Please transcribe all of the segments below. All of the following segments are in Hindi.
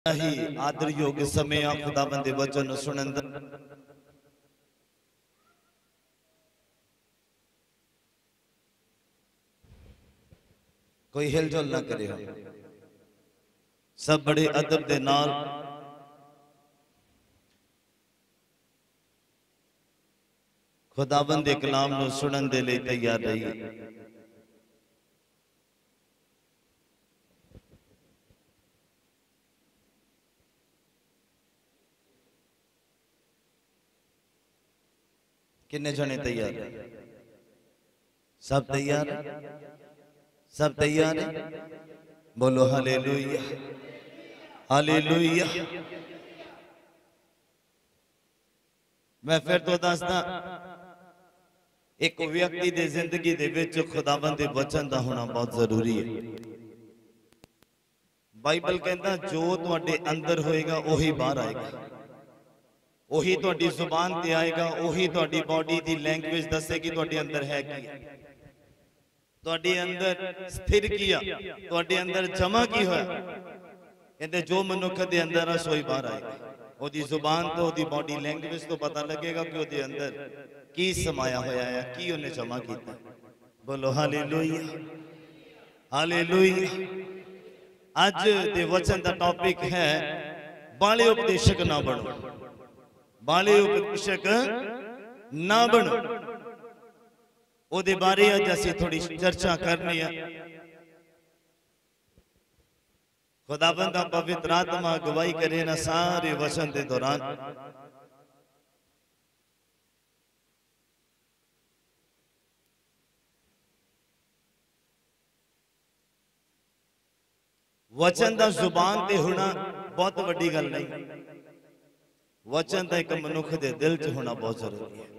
ही आदर योग समय खुदाबंद दे वचन सुनन दा कोई हिलजुल ना करे हो। सब बड़े अदब दे नाल खुदाबंद दे कलाम नु सुनन दे लई तैयार रहिए। किन्ने जने तैयार? सब तैयार? सब तैयार है? बोलो हालेलुया हालेलुया। मैं फिर तो दसदा, एक व्यक्ति की जिंदगी दे विच खुदावंद दे वचन दा होना बहुत जरूरी है। बाइबल कहता जो तुहाडे अंदर होएगा वही बाहर आएगा, वही तुहाडी जुबान ते आएगा, वही तुहाडी बॉडी दी लैंग्वेज दसेगी तुहाडे अंदर है की है, तुहाडे अंदर स्थिर किया, तुहाडे अंदर जमा की होया। कहते जो मनुख दे अंदर आ सोई बाहर आएगा। ओदी जुबान तो ओदी बॉडी लैंग्वेज तो पता लगेगा कि ओदे अंदर की समाया होया है, की उन्हें जमा कीता। बोलो हालेलुया हालेलुया। आज दे वचन दा टॉपिक है बाले उपदेशक ना बनो, बाले उपदेशक ना बनो। ओदे बारे अज असीं थोड़ी चर्चा करनी है। खुदाबंद दा पवित्र आत्मा गवाही करे ना सारे वचन के दौरान। वचन दा जुबान ते होना बहुत वड्डी गल नहीं, वचन दा एक मनुख दे दिल च होना बहुत जरूरी है।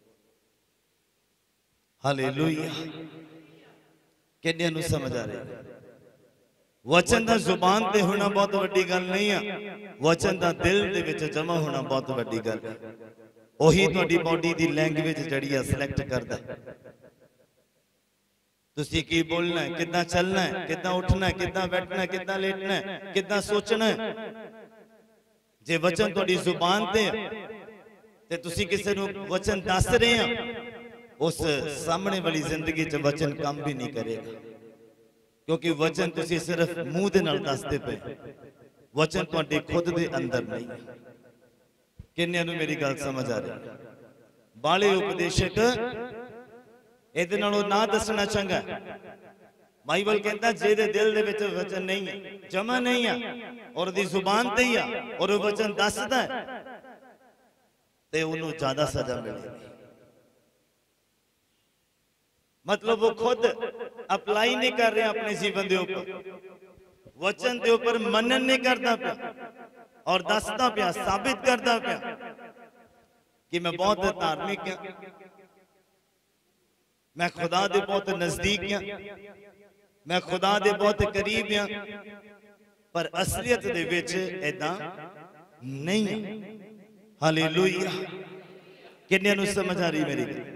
हालेलुया। किन्ने नूं समझ आ रही? वचन दा जुबान ते होना बहुत वड्डी गल नहीं है, वचन दा दिल दे विच जमा होना बहुत वड्डी गल है। ओही तुहाडी बॉडी दी लैंग्वेज जड़ी है सिलेक्ट करदा तुसी की बोलना है, कितना चलना है, कितना उठना है, कितना बैठना है, कितना लेटना है, कितना सोचना है। जे वचन तुहाडी जुबान ते तुसी किसी नूं वचन दस रहे हैं, उस सामने वाली जिंदगी च वचन काम भी नहीं करेगा, क्योंकि वचन तुसी सिर्फ मुंह दे नाल दसदे पे, वचन तुहाडे खुद दे अंदर नहीं। किन्ने नूं मेरी गल समझ आ रही? बाले उपदेशक इहदे नालों ना दसना चंगा। बाइबल कहता जेदे दिल दे विच वचन नहीं है, जमा नहीं है और दी जुबान ते ही है और वचन दसदा है ते उन्होंने ज्यादा सजा मिलेगी। मतलब वो खुद अप्लाई नहीं कर रहे अपने जीवन के ऊपर, वचन के ऊपर मनन नहीं करता पिया और दसदा पिया, साबित करता पिया कि मैं बहुत धार्मिक हाँ, मैं खुदा दे बहुत नजदीक हाँ, मैं खुदा दे बहुत करीब हाँ, पर असलियत दे विच ऐदा नहीं है। हालेलुया। किन्ने नूं समझ आ रही मेरी गल?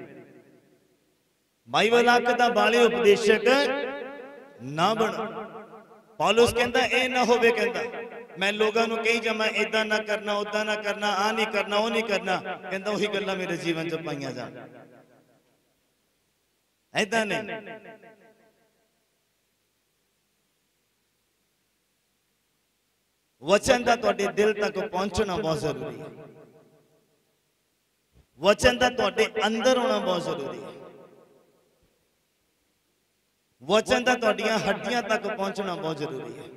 बाइबल आखदा बाले उपदेशक ना बनो। पौलुस कहता ए ना होवे, कहता मैं लोगों को कही जावां इदा ना करना, उदा ना करना, आ नहीं करना, वो नहीं करना, कहता वही गल्लां मेरे जीवन च पाईयां जाण। ऐदा नहीं। वचन दा तुहाडे दिल तक पहुंचना बहुत जरूरी है, वचन दा तुहाडे अंदर होना बहुत जरूरी है, वचन दा तुहाडीआं हड्डियां तक पहुंचना बहुत जरूरी है।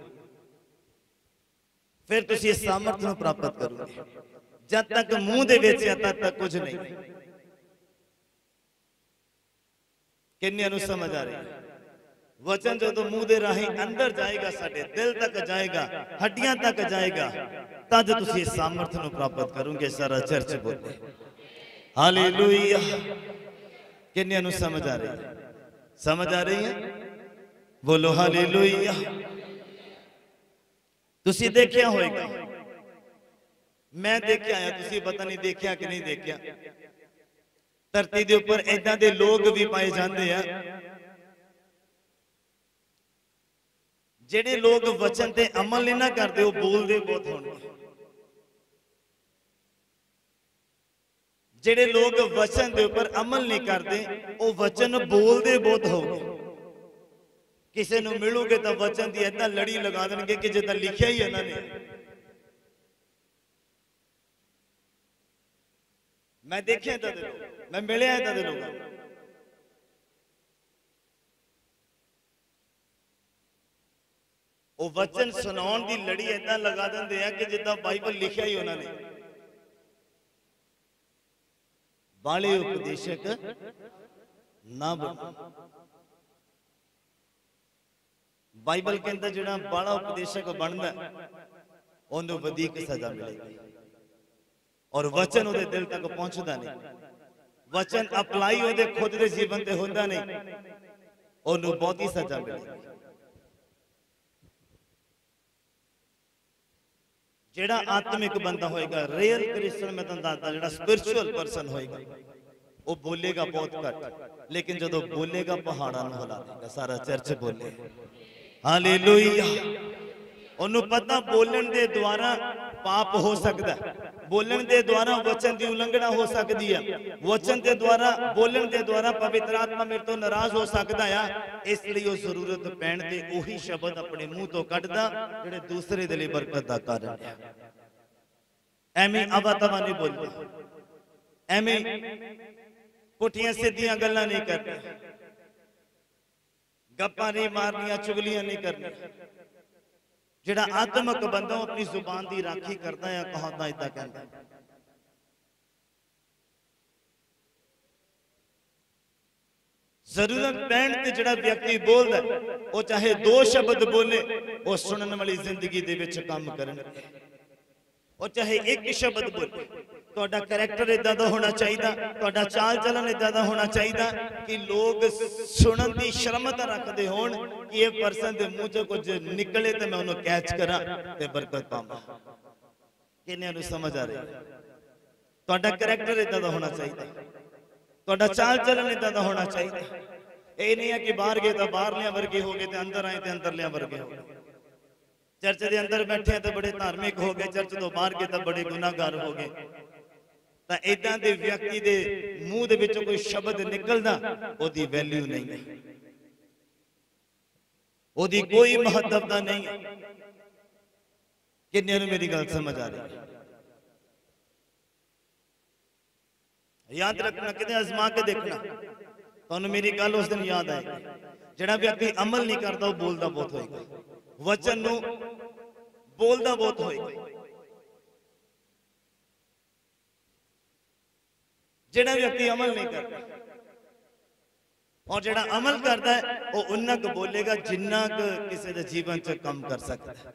फिर तुसीं इस सामर्थ नूं प्राप्त करोगे। जब तक मुंह दे विच है तद तक कुछ नहीं। किन्ने नूं समझ आ रही? वचन जो तो मुंह दे राही अंदर जाएगा, साडे दिल तक जाएगा, हड्डियां तक जाएगा, तद तुसीं इस सामर्थ नूं प्राप्त करोगे। सारा चर्च बोले हालेलुया। किन्ने नूं समझ आ रही? समझ आ रही है? बोलो हालेलुया। तुसी देखिया होएगा, मैं देखिया आया, तुसी पता नहीं देखिया कि नहीं देखिया। धरती के ऊपर ऐदां दे लोग भी पाए जाते हैं ਜਿਹੜੇ ਲੋਕ ਵਚਨ ਤੇ ਅਮਲ ਨਹੀਂ ਨਾ ਕਰਦੇ ਉਹ ਬੋਲਦੇ ਬਹੁਤ ਹੋਣਗੇ। ਜਿਹੜੇ ਲੋਕ ਵਚਨ ਦੇ ਉੱਪਰ ਅਮਲ ਨਹੀਂ ਕਰਦੇ ਉਹ ਵਚਨ ਬੋਲਦੇ ਬਹੁਤ ਹੋਣਗੇ। ਕਿਸੇ ਨੂੰ ਮਿਲੂਗੇ ਤਾਂ ਵਚਨ ਦੀ ਏਦਾਂ ਲੜੀ ਲਗਾ ਦੇਣਗੇ ਕਿ ਜਿੱਦਾਂ ਲਿਖਿਆ ਹੀ ਇਹਨਾਂ ਨੇ। मैं देखे इदा दे लोग, मैं मिले इदा दे लोग। वो वचन सुनाउण दी लड़ी इदा लगा देंदे आ कि जिद्दां बाइबल लिखिया ही उन्होंने। बाले उपदेशक ना बनो। बाइबल के अंदर जिहड़ा बाला उपदेशक बनदा ओनू वधीक सजा मिलेगी और वचन उहदे दिल तक पहुंचदा नहीं। वचन अप्लाई उहदे खुद दे जीवन ते हुंदा नहीं, ओनू बहुती सजा मिलेगी। जिहड़ा आत्मिक बंदा होएगा, रियल क्रिश्चियन मैं तुहानू दसदा, जिहड़ा स्पिरिचुअल पर्सन होएगा वो बोलेगा बहुत घट, लेकिन जदों बोलेगा पहाड़ां नूं हिला देगा। सारा चर्च बोले हालेलुया। ओनू पता बोलण दे द्वारा पाप हो सकता है, बोलण दे द्वारा वचन की उल्लंघना हो सकती है, वचन के द्वारा बोलण के द्वारा पवित्र आत्मा मेरे तो नाराज हो सकता है। इसलिए वो जरूरत पैण ते उही शब्द अपने मुंह तो कढ़दा जिहड़े दूसरे दे लई बरकत दा कारण है। एवें अवा तवा नहीं बोलदा, एवें पुठियां सीधियां गल्लां नहीं करदा, गप्पां नहीं मारनियां, चुगलियां नहीं करनियां। जिहड़ा आत्मक बंदा अपनी जुबान की राखी करता है, कहता इदा कहता जरूरत पैण ते जिहड़ा व्यक्ति बोलदा वो चाहे दो शब्द बोले वो सुनने वाली जिंदगी दे विच काम करनगे, और चाहे एक शब्द बोले। तुहाडा करैक्टर इदां दा होना चाहिए, तुहाडा चाल चलन इदां दा होना चाहिए कि लोग सुनन दी शर्मता रखते होण कि ये परसन दे मुंह चों कुछ निकले तो मैं उन्हें कैच करा ते बरकत पावां। किन्नियां नूं समझ आ रही है? तुहाडा करैक्टर इदां दा होना चाहिए, तुहाडा चाल चलन इदां दा होना चाहिए। ये नहीं है कि बाहर गए तो बाहरलियां वर्गे हो गए, अंदर आए तो अंदरलियां वर्गे हो गए। चर्च के अंदर बैठे तो बड़े धार्मिक हो गए, चर्च तो बाहर गए तो बड़े गुनाहगार हो गए। तो इदां दे व्यक्ति दे मुंह दे विचों कोई शब्द निकलदा ओदी वैल्यू नहीं है, ओदी कोई महत्वता नहीं है। किन्ने नूं मेरी गल समझ आ रही है? याद रखना, किते आजमा के देखना, तुहानूं मेरी गल उस दिन याद आएगी। जिहड़ा व्यक्ति अमल नहीं करता वो बोलदा बहुत होएगा, वचन नूं बोलदा बहुत होएगा। जिहड़ा व्यक्ति अमल नहीं करता और जिहड़ा अमल करता है वो उन्ना क बोलेगा जिन्ना क किसी दे जीवन च काम कर सकता है।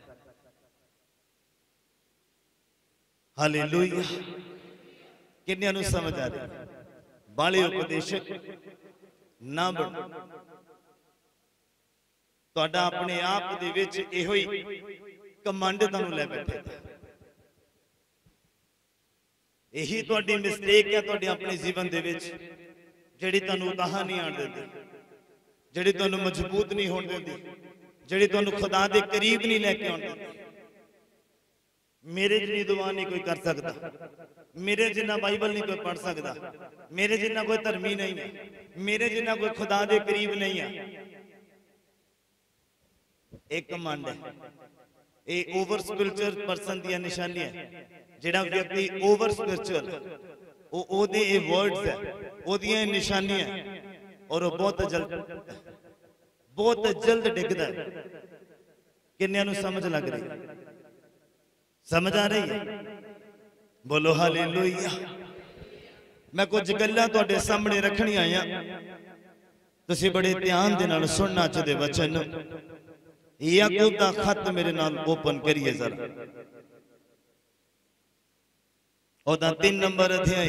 हालेलुया। किन्नियां नूं समझ आ रही? बाले उपदेशक ना बनो। तुहाडा अपने आप दे विच इहो ही कमांड तुहानूं लै बैठे, यही तुहाडी मिस्टेक है तुहाडे अपने जीवन दे विच, जिहड़ी तुहानूं उताह नहीं आण दिंदी, जिहड़ी तुहानूं मजबूत नहीं होण दिंदी, जिहड़ी तुहानूं खुदा दे करीब नहीं लैके आउण दिंदी। मेरे जिन्नी दुआ नहीं कोई कर सकता, मेरे जिन्ना बाइबल नहीं कोई पढ़ सकता, मेरे जिन्ना कोई धर्मी नहीं है, मेरे जिन्ना कोई खुदा दे करीब नहीं है। एक कमांड है, ये ओवर स्पिरिचुअल पर्सन दी निशानी है। जिहड़ा व्यक्ति ओवर स्पिरिचुअल वो ओदे ये वर्ड्स है, ओदियां निशानियां और वो बहुत जल्द डिगदा है। किन्नियां नूं समझ लग रही? समझ आ रही है? बोलो हालेलुया। मैं कुछ गल्लां तुहाडे सामने रखणी आया, तुसीं बड़े ध्यान दे नाल सुनना चाहते वचन। याकूब दा खत मेरे नाल ओपन करिए जरा, ओदा 3 नंबर अध्याय।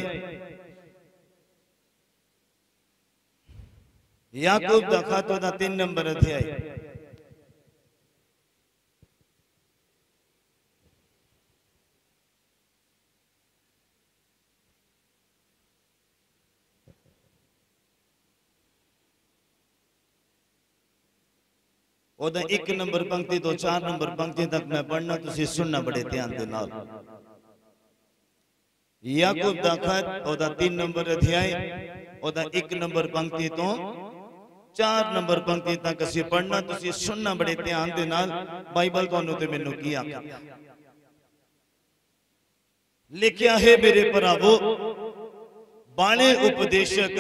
याकूब दा खत ओदा 3 नंबर अध्याय। ओदा 1 नंबर पंक्ति तो 4 नंबर पंक्ति तक मैं पढ़ना, तुसी सुनना बड़े ध्यान दे नाल। याकूब दा खत ओदा 3 नंबर अध्याय ओदा 1 नंबर पंक्ति तो 4 नंबर पंक्ति तक असी पढ़ना, तुसी सुनना बड़े ध्यान दे नाल। बाइबल तुहानू ते मैनू की आखदा लिखिया है मेरे भरावो, बाले उपदेशक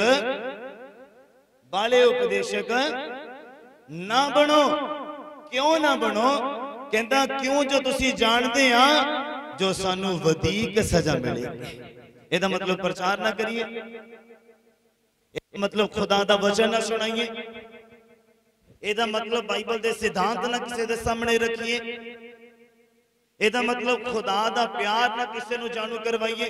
ना बनो। क्यों ना बनो? कहता क्यों जो तुसी जानते हैं जो सानू वधीक सजा मिलेगी। एदा मतलब प्रचार ना करिए, मतलब खुदा दा वचन ना सुनाइए, एदा मतलब बाइबल दे सिद्धांत ना किसी दे सामने रखिए, एदा मतलब खुदा दा प्यार ना किसी नू जानू करवाइए।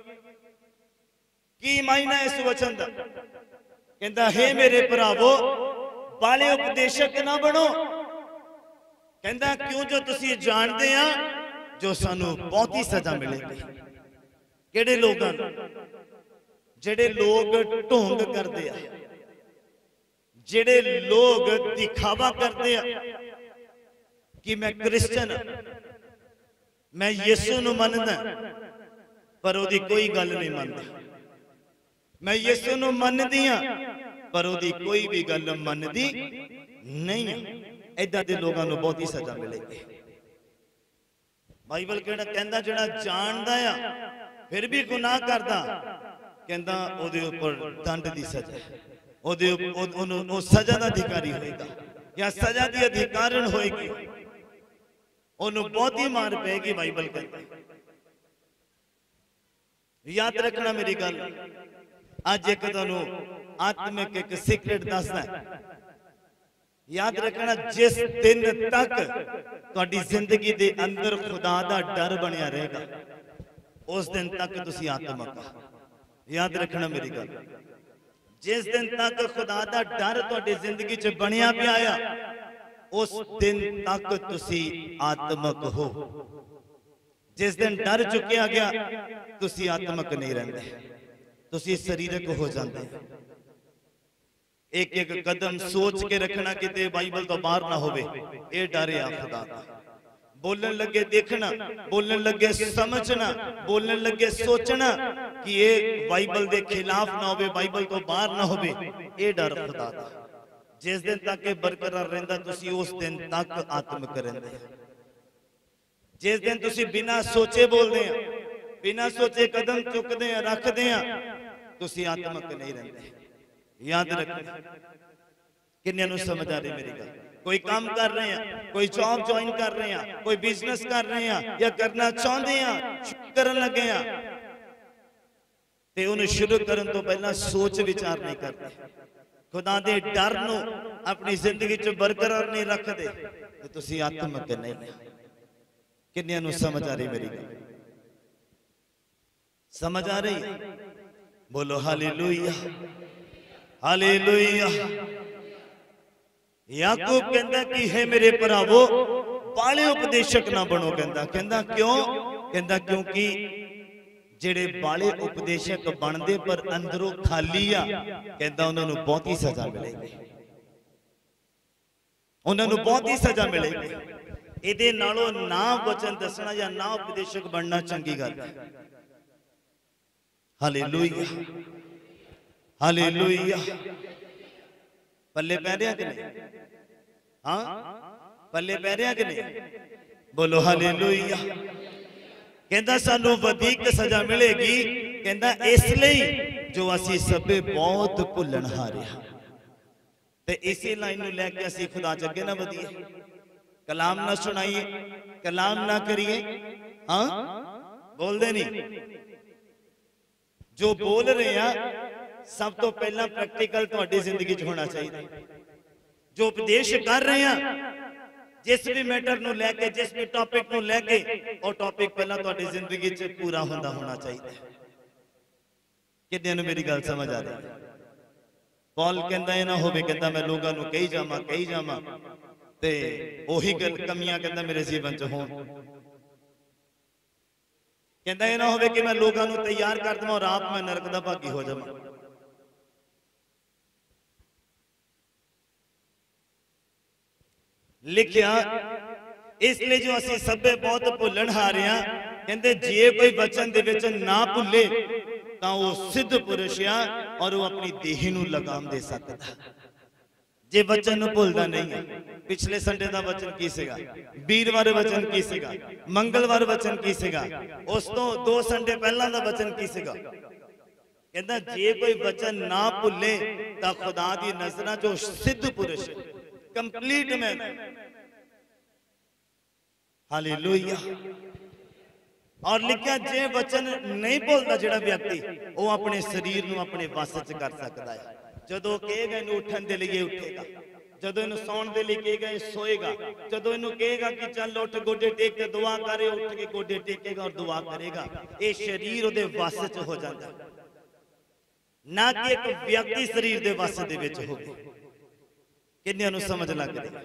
की मायना इस वचन दा? कहता हे मेरे भरावो, बाले उपदेशक ना बनो। कहता क्यों जो तुसी जानते हैं जो सानू बहुती सजा मिलेगी। केड़े लोगां नू? जेड़े लोग ढोंग करते हैं, जेड़े लोग दिखावा करते हैं कि मैं क्रिश्चियन, मैं यीशु नू मनदा पर ओदी कोई गल नहीं मनदा, मैं यीशु नू मनदी हां पर ओदी कोई भी गल मनदी नहीं है। ऐदां दे लोगां नू बहुती सजा मिलेगी। बाइबल केड़ा कहंदा जेड़ा जानदा आ फिर भी गुनाह करदा, कहंदा ओदे उपर दंड दी सजा, ओदे ओनू सजा दा अधिकारी होएगा या सजा दी अधिकारण होएगी, ओनू बहुती मार पेगी। बाइबल कहंदा याद रखना मेरी गल। आज एक तुहानू आत्मिक एक सीक्रेट दसदा, याद रखना जिस दिन तक तुहाडी जिंदगी दे अंदर खुदा दा डर बनिया रहेगा उस दिन तक तुसी आत्मिक। याद रखना मेरी गल, जिस दिन तक खुदा दा डर तुहाडी जिंदगी च बनिया पिया आ उस दिन तक तुसी आत्मिक हो। जिस दिन डर चुकिया गया तुसी आत्मिक नहीं रहंदे, तुसी शरीरक हो जाते। एक एक कदम सोच के रखना कि बाइबल तो बाहर ना होवे, ये डर है खुदा दा। बोलन लगे देखना, बोलन लगे समझना, बोलन लगे सोचना कि ये बाइबल दे खिलाफ ना होवे, बाइबल तो बाहर ना होवे, ये डर खुदा दा। जिस दिन तक ये बरकरार रहंदा तुसी उस दिन तक आत्मिक रहंदे। जिस दिन तुसी बिना सोचे बोलदे हैं, बिना सोचे कदम चुकदे हैं, रखदे हैं, तुसी आत्मिक नहीं रहंदे। याद रखना। किन्ने नू समझ आ रही मेरी गल? कोई काम कर रहे हैं, कोई जॉब ज्वाइन कर रहे हैं, कोई बिजनेस कर रहे हैं या करना चाहते हैं, करन लगे हैं ते उन्हें शुरू करन तो पहला सोच विचार नहीं करते, खुदा दे डर नू अपनी जिंदगी च बरकरार नहीं रखते ते तुसी आत्मिक नहीं। किन्ने नू समझ आ रही मेरी गल? समझ आ रही? बोलो हालेलुया, हालेलुया। याकूब कहता कि है मेरे भरावो, बाले उपदेशक ना बनो। कहता क्यों? कहता क्योंकि जेड़े बाले उपदेशक बनते पर अंदरों खाली आ, कहता उन्होंने बहुती सजा मिलेगी, उन्होंने बहुती सजा मिलेगी। इहदे नालों ना वचन दसना या ना उपदेशक बनना चंगी गल है। Hallelujah, hallelujah. पल्ले पै रहा कि नहीं? हाँ, पल्ले पै रहा कि नहीं? बोलो हालेलुया। कहता सानू वधिक सजा मिलेगी, कहता इसलिए जो असी सबे बहुत भुलन हारे ते इसी लाइन नू लैके असी खुदा च अगे ना वधिए, कलाम ना सुनाइए, कलाम ना करिए। हाँ, बोलते नहीं। जो बोल रहे हैं सब तो पहला प्रैक्टिकल तुहाडी जिंदगी च होना चाहिए। जो उपदेश कर रहे हैं जिस भी मैटर नू लैके, जिस भी टॉपिक नू लैके, वो टॉपिक पहला तुहाडी जिंदगी च पूरा होना चाहिए। किन्ने नू मेरी गल समझ आ रही? पौल कहंदा ये ना होवे, कहंदा मैं लोगां नू कही जावां ते ओही गल कमियां कहंदा मेरे जीवन च होण। कहंदा ये ना होवे कि मैं लोगां नू तैयार कर देवां और आप मैं नरक दा भागी हो जावां। लिखिया इसलिए जो असी सभे बहुत भुलन हारे हां, कहंदे जे कोई वचन दे विच ना भुले तां वो सिद्ध पुरुष आ और वो अपनी देह नूं लगाम दे सकदा। जे वचन नूं भुलदा नहीं है, पिछले संडे दा वचन की सीगा, वीरवार वचन की सीगा, मंगलवार वचन की सीगा, उस तो 2 संडे पहला दा वचन की सीगा। कहंदा जे कोई वचन ना भुले तां खुदा दी नज़रां चो सिद्ध पुरुष कंप्लीट मैन। हालेलुया। और लिखा जे वचन नहीं बोलता जिहड़ा व्यक्ति वो अपने शरीर नूं अपने वस च कर सकता है। जदों कहेगा इनू उठन दे लिए उठेगा, जदों इनू सौण दे लिए कहेगा सोएगा, जदों इनू कहेगा कि चल उठ गोडे टेक के दुआ करे उठ के गोडे टेकेगा और दुआ करेगा। ये शरीर उहदे वस च हो जाता है, ना कि एक व्यक्ति शरीर दे वस दे विच होवे। किन्नियां नूं समझ लग रही?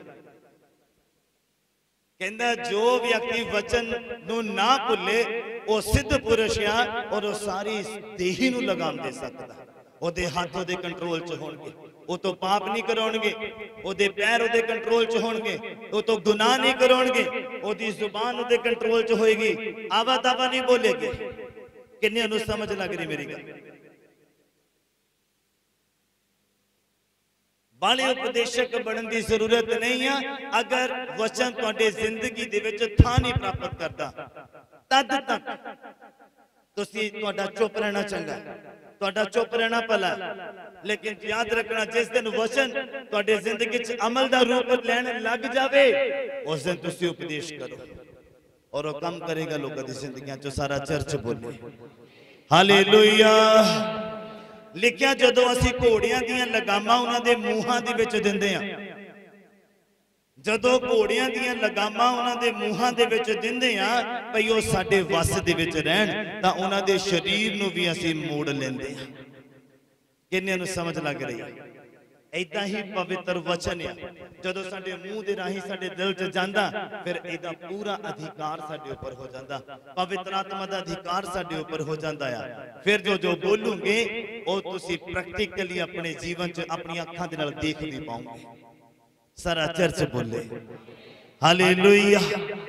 कहंदा जो व्यक्ति वचन नूं ना भुले वो सिद्ध पुरुष आ और वो सारी देह नूं लगाम दे सकदा। ओदे हाथ ओदे कंट्रोल च होणगे, वो तो पाप नहीं कराउणगे, ओदे पैर ओदे कंट्रोल च होणगे, वो तो गुनाह नहीं कराउणगे, ओदी जुबान ओदे कंट्रोल च होएगी, आवा दावा नहीं बोलेगी। किन्नियां नूं समझ लग रही मेरी गल? बाले उपदेशक बनने की जरूरत नहीं है। अगर वचन तुहाडे जिंदगी दे विच थां नहीं प्राप्त करता तद तक तुसी तुहाडा चुप रहना चंगा, तुहाडा चुप रहना भला। लेकिन याद रखना जिस दिन वचन तुहाडे जिंदगी च अमल दा रूप लैण लग जावे उस दिन तुसी उपदेश करो और वो काम करेगा लोगों की जिंदगियां चो। सारा चर्च बोले हालेलुया। लिखिया जदों असी घोड़ियां दियां लगामां उन्हां दे मूहां दे विच दिंदे आ, जदों घोड़ियां दियां लगामां उन्हां दे मूहां दे विच दिंदे आ भई वो साडे वस दे विच रहण तां उन्हां दे शरीर नूं भी असी मोड़ लैंदे आ। किन्नियां नूं समझ लग रही है? ऐदां ही पवित्र वचन है, जदों साडे मूंह दे राही साडे दिल च जांदा फिर इहदा पूरा अधिकार साडे ऊपर हो जांदा, पवित्र आत्मा दा अधिकार साडे ऊपर हो जांदा है। फिर जो जो बोलूंगे वो तुसी प्रैक्टिकली अपने जीवन च अपनी अखां दे नाल देख भी पाओगे। सारा चर्च बोले हालेलुया।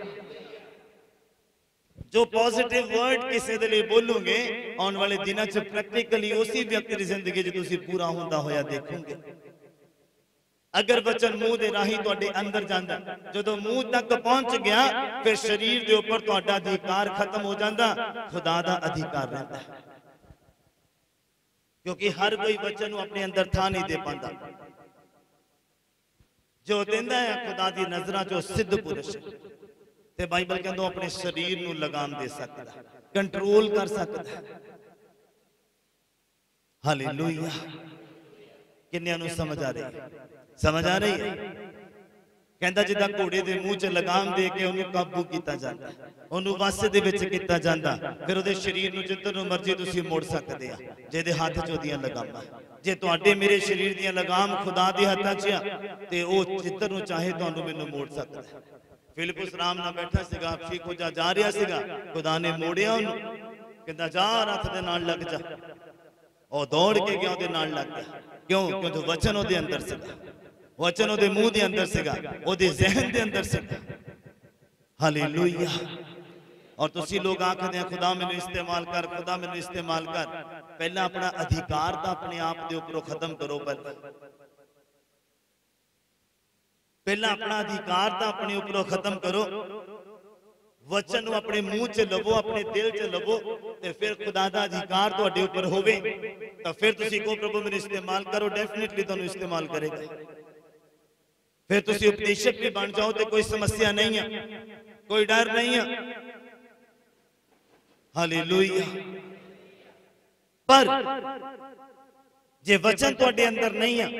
जो पॉजिटिव वर्ड किसी दे लिए बोलोगे आने वाले दिनों च प्रैक्टिकली उसी व्यक्ति की जिंदगी च तुसी पूरा होंदा होया देखोगे। अगर वचन मुंह दे राही तुहाडे अंदर जांदा, जदों मुंह तक पहुंच गया फिर शरीर दे ऊपर तुहाडा अधिकार खत्म हो जांदा, खुदा दा अधिकार रहंदा है। क्योंकि हर कोई वचन अपने अंदर था नहीं दे पांदा। जो देंदा है खुदा दी नजरां चो सिद्ध पुरुष ते बाइबल कहंदो अपने शरीर नूं लगाम दे सकदा, कंट्रोल कर सकदा। हालेलुया। किन्नियां नूं समझ आ रही है? समझ आ रही है? कहंदा जिद्दां घोड़े दे मुंह च लगाम दे के उन्हें काबू किया जाता, उन्हें वस दे विच किया जाता, फिर उहदे शरीर नूं जिधर नूं मर्जी तुसीं मोड़ सकदे आ जिहदे हाथ च ओहदियां लगामां। जे तुहाडे मेरे शरीर दीयां लगाम खुदा दे हत्थां च आ ते ओह जिधर नूं चाहे तुहानूं मैनूं मोड़ सकदा है। फिलिप्पुस राम नाल बैठा सीगा, खोजा जा रहा सीगा, खुदा ने मोड़िया उन्हों, कहंदा जा रथ दे नाल लग जा। और दौड़ के गया उहदे नाल लग गया। क्यों? क्योंकि वचन उहदे अंदर सीगा, वचन उहदे मुंह दे अंदर सीगा, उहदे ज़हन दे अंदर सीगा। हालेलुया। और तुसी लोग आखदे हैं खुदा मैनूं इस्तेमाल कर, खुदा मैनूं इस्तेमाल कर। पहला अपना अधिकार तां अपने आप दे उपरों खत्म करो। पहला अपना अधिकार तां अपने उपरों खत्म करो, वचन नूं अपने मुंह च लवो, अपने दिल च लवो, ते फिर खुदा दा अधिकार तुहाडे उपर होवे तां फिर तुसी कहो प्रभु मैनूं इस्तेमाल करो, डेफिनेटली तुहानूं इस्तेमाल करेगा। फिर तुसी उपदेशक भी बन जाओ तो कोई समस्या नहीं है, कोई डर नहीं है। हालेलुया। पर जे वचन तुहाडे अंदर नहीं है,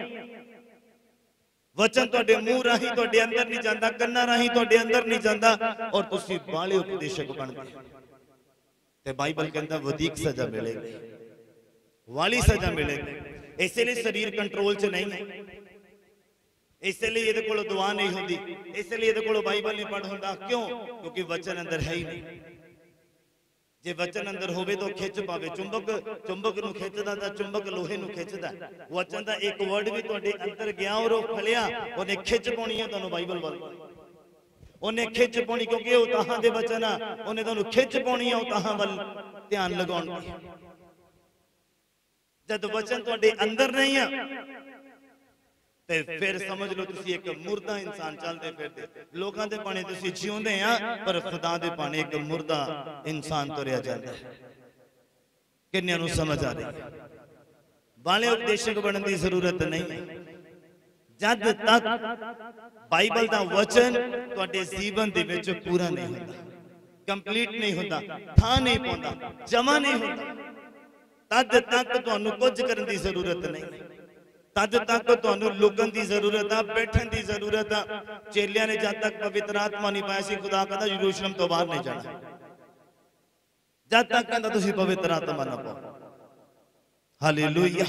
वचन तुहाडे मुंह राही तुहाडे अंदर नहीं जांदा, कन्ना राही तुहाडे अंदर नहीं जांदा और तुसी बाले उपदेशक बन गए ते बाइबल कहंदा वधिक सजा मिलेगी, वाली सजा मिलेगी। इसलिए शरीर कंट्रोल च नहीं है, इसलिए ये कोल दुआ नहीं होती, इसलिए ये कोल बाइबल नहीं पढ़ होंदा। क्यों? क्योंकि वचन अंदर है ही नहीं। जे वचन अंदर होवे तो खिंच पावे। चुंबक नूं खिंचदा तां चुंबक लोहे नूं खिंचदा। वचन दा एक वर्ड भी तुहाडे अंदर गया और वो फलिया, ओने खिंच पाउणी है तुहानूं बाइबल वल, ओने खिंच पाउणी, क्योंकि वो ताहां दे वचन आ, ओने तुहानूं खिंच पाउणी है, वो ताहां वल ध्यान लगाउण दी। जद वचन तुहाडे अंदर नहीं आ ते फिर समझ लो तुसी एक मुर्दा इंसान चलदे फिरदे, लोकां दे पाने तुसी जिउंदे आ, पर खुदा दे पाने एक मुर्दा इंसान तुरिया जांदा है। किन्नियां नूं समझ आ रही है? बाले उपदेशक बनने की जरूरत नहीं है। जद तक बाइबल दा वचन तुहाडे जीवन दे विच पूरा नहीं होंदा, कंप्लीट नहीं होंदा, थां नहीं पाउंदा, जमा नहीं होंदा, तद तक तुहानूं कुछ करन दी जरूरत नहीं। तद तक तुहानूं लुकण दी जरूरत आ, बैठण दी जरूरत आ। चेलियां ने जद तक पवित्र आत्मा नहीं पाया सी, खुदा कहंदा यरूशलेम तो बाहर नहीं जाना, जद तक कहंदा तुसीं पवित्र आत्मा ना पाओ। हालेलुया।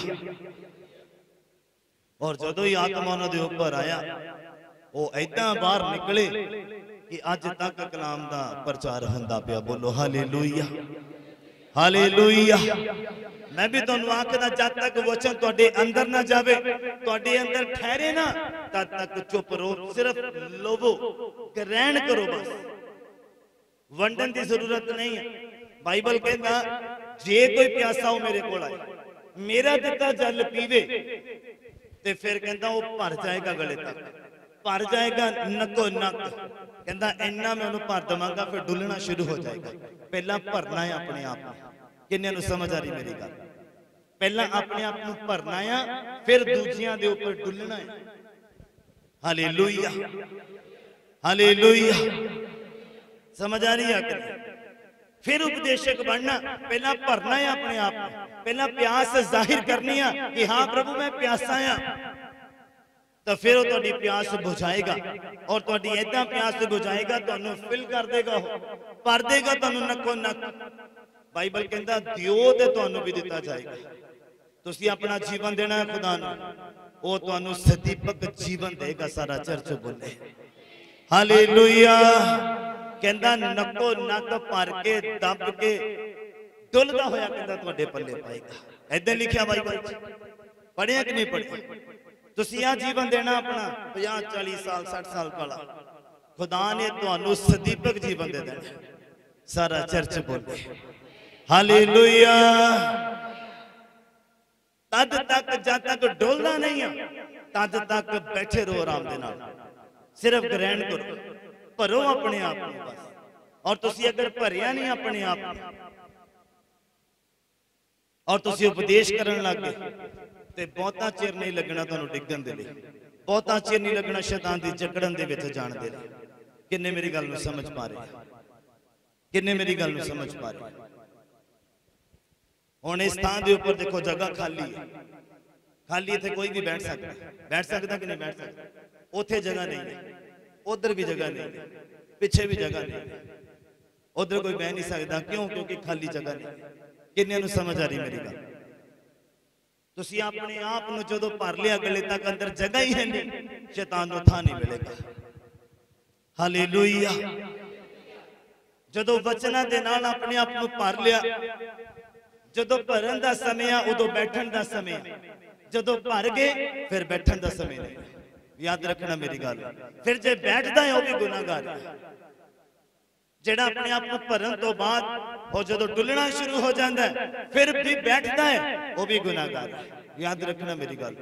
और जदों ही आत्मा उन्हां दे उपर आया, वो ऐदां बाहर निकले कि अज तक कलाम दा प्रचार हुंदा पिया। बोलो हालेलुया, हालेलुया। मैं भी तुहानूं आखदा, जद तक वचन तुहाडे अंदर ना जावे, तुहाडे अंदर ठहरे ना, तद तक चुप रहो, सिर्फ लोवो, ग्रहण करो बस, वंडन की जरूरत नहीं है। बाइबल कहता जे कोई प्यासा हो मेरे कोल आए, मेरा दिता जल पीवे, ते फिर कहता वो भर जाएगा, गले तक भर जाएगा, नको नक। कहता इन्ना मैं उन्हें भर देवांगा, फिर डुलना शुरू हो जाएगा। पहला भरना है अपने आप को। किन्ने नूं समझ आ रही मेरी गल? पहला अपने आप को भरना है, फिर दूजियां दे ऊपर डुलना है। Hallelujah, hallelujah. समझ आ रही है? फिर उपदेशक बनना, पहला भरना है अपने आप को, पहला प्यास जाहिर करनी है कि हाँ प्रभु मैं प्यासा हाँ, तो फिर वो तुहाडी प्यास बुझाएगा, और तुहाडी ऐदां प्यास बुझाएगा, तुहानूं फिल कर देगा, भर देगा तुहानूं नक्को नक। बाइबल कहता दिओ ते तुहानूं भी दिता जाएगा। तुसीं अपना जीवन देना है खुदा नूं, वो तुहानूं सदीपक जीवन देगा। सारा चर्च बोले हालेलुया। कहता नक्को नक भर के दब के डुलदा होया कहता तुहाडे पल्ले पाएगा। ऐदां लिखिया बाइबल च, पढ़िया कि नहीं पढ़िया? तुसीं आ जीवन देना अपना 50 40 साल 60 साल वाला, खुदा ने तुहानूं सदीपक जीवन दे देना। सारा चर्च बोले हालेलुया। तद तक जद तक डोलना नहीं है, तद तक बैठे रहो आराम दे नाल, सिर्फ ग्रहण करो, भरो अपने आप को बस। और तुसी अगर भरिया नहीं अपने आप और तुसी उपदेश करन लग गए, ते बहुता चिर नहीं लगना तुहानूं डिगण दे लई, बहुता चिर नहीं लगना शैतान दी जकड़न दे विच जाण दे लई। किन्ने मेरी गल नूं समझ पा रहे? किन्ने मेरी गल नूं समझ पा रहे? हुण इस स्थान दे उपर देखो जगह खाली है, खाली इत्थे कोई भी बैठ सकता, बैठ सकता कि नहीं बैठ सकता? उथे जगह नहीं है, उधर भी जगह नहीं है, पिछे भी जगह नहीं है, उधर कोई बह नहीं सकता। क्यों? क्योंकि खाली जगह नहीं। किन्ने नूं समझ आ रही मेरी गल? तुसीं अपने आप नूं जदों भर लिया, गले तक अंदर जगह ही है नहीं, शैतान नूं थां नहीं मिलेगा। हालेलुया। जदों वचनां दे नाल अपने आप नूं भर लिया, जदों भरन दा समय आ उदों बैठण दा समय आ, जदों भर गए फिर बैठण दा समय नहीं। याद रखना मेरी गल। फिर जे बैठदा है वो भी गुनाहगार है, जेड़ा अपने आप को भरन तो बाद और जदों डुलना शुरू हो जाता है फिर भी बैठता है, वो भी गुनाहगार है। याद रखना मेरी गल।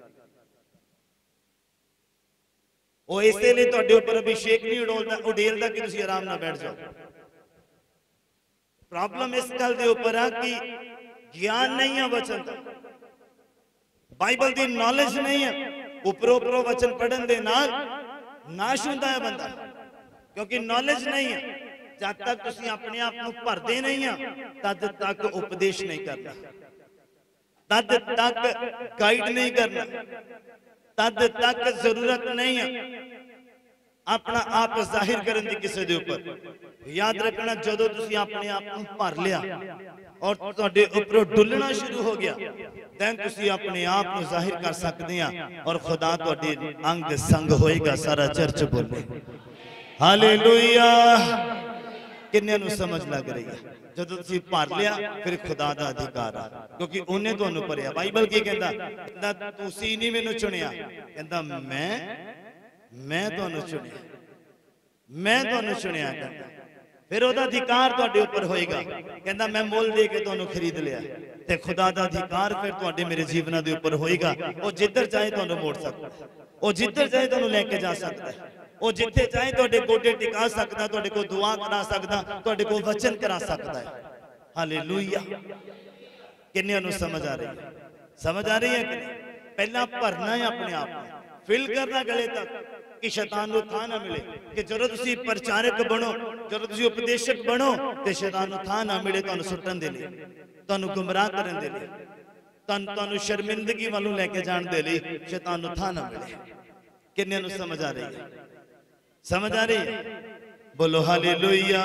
वो इसलिए तुहाडे उपर अभिषेक नहीं उडेलदा कि तुसीं आराम नाल बैठ जाओ। प्रॉब्लम इस गल दे उपर है कि ज्ञान नहीं है वचन दा, बाइबल दी नॉलेज नहीं है। उपरों उपरों वचन पढ़न दे नाल नाश हुंदा है बंदा, क्योंकि नॉलेज नहीं है। जब तक तुसीं अपने आप को भरदे नहीं है, तद तक उपदेश नहीं करना, तद तक गाइड नहीं करना, तद तक जरूरत नहीं है अपना आप जाहिर करने की किसी दे उपर। याद रखना, जदों तुसीं अपने आप को भर लिया और तुहाडे उपरों डुलना शुरू हो गया, then तुसीं अपने आप को जाहिर कर सकते हैं और खुदा तुहाडे अंग संग होएगा। सारा चर्च बोले हालेलुया। किन्ने नूं समझ लग रही है? जदों तुसीं भर लिया फिर खुदा दा अधिकार आ, क्योंकि उन्हें तुहानूं भरिया। बाइबल की कहंदा? कहंदा तुसीं नहीं मैनूं चुनिया, कहंदा मैं तुहानूं चुनिया, मैं तुहानूं चुनिया। कहंदा फिर ओहदा अधिकार तुहाडे उपर होएगा। कहंदा मैं मुल दे के तुहानूं खरीद लिया, ते खुदा दा अधिकार फिर तुहाडे मेरे जीवना दे उपर होएगा। वो जिधर चाहे तुहानूं मोड़ सकदा है, वो जिधर चाहे तुहानूं लेके जा सकदा है, वो जिथे चाहे तुहाडे गोडे टिका सकदा, तुहाडे कोल दुआ करा सकदा, तुहाडे कोल वचन करा सकदा है। हालेलुया। किन्ने नूं समझ आ रही है? समझ आ रही है कि नहीं? पहला भरना है अपने आप को, फिल करना गले तक कि शैतान नूं थां ना मिले। कि जदों तुसीं प्रचारक बनो, जदों तुसीं उपदेशक बनो, ते शैतान नूं थां ना मिले तुहानूं सुट्टण दे लई, तुहानूं गुमराह करन दे लई, तुहानूं शर्मिंदगी वालों लेके जाण दे लई शैतान नूं थां ना मिले। किन्ने नूं समझ आ रही है? समझ आ रही है? बोलो हालेलुया।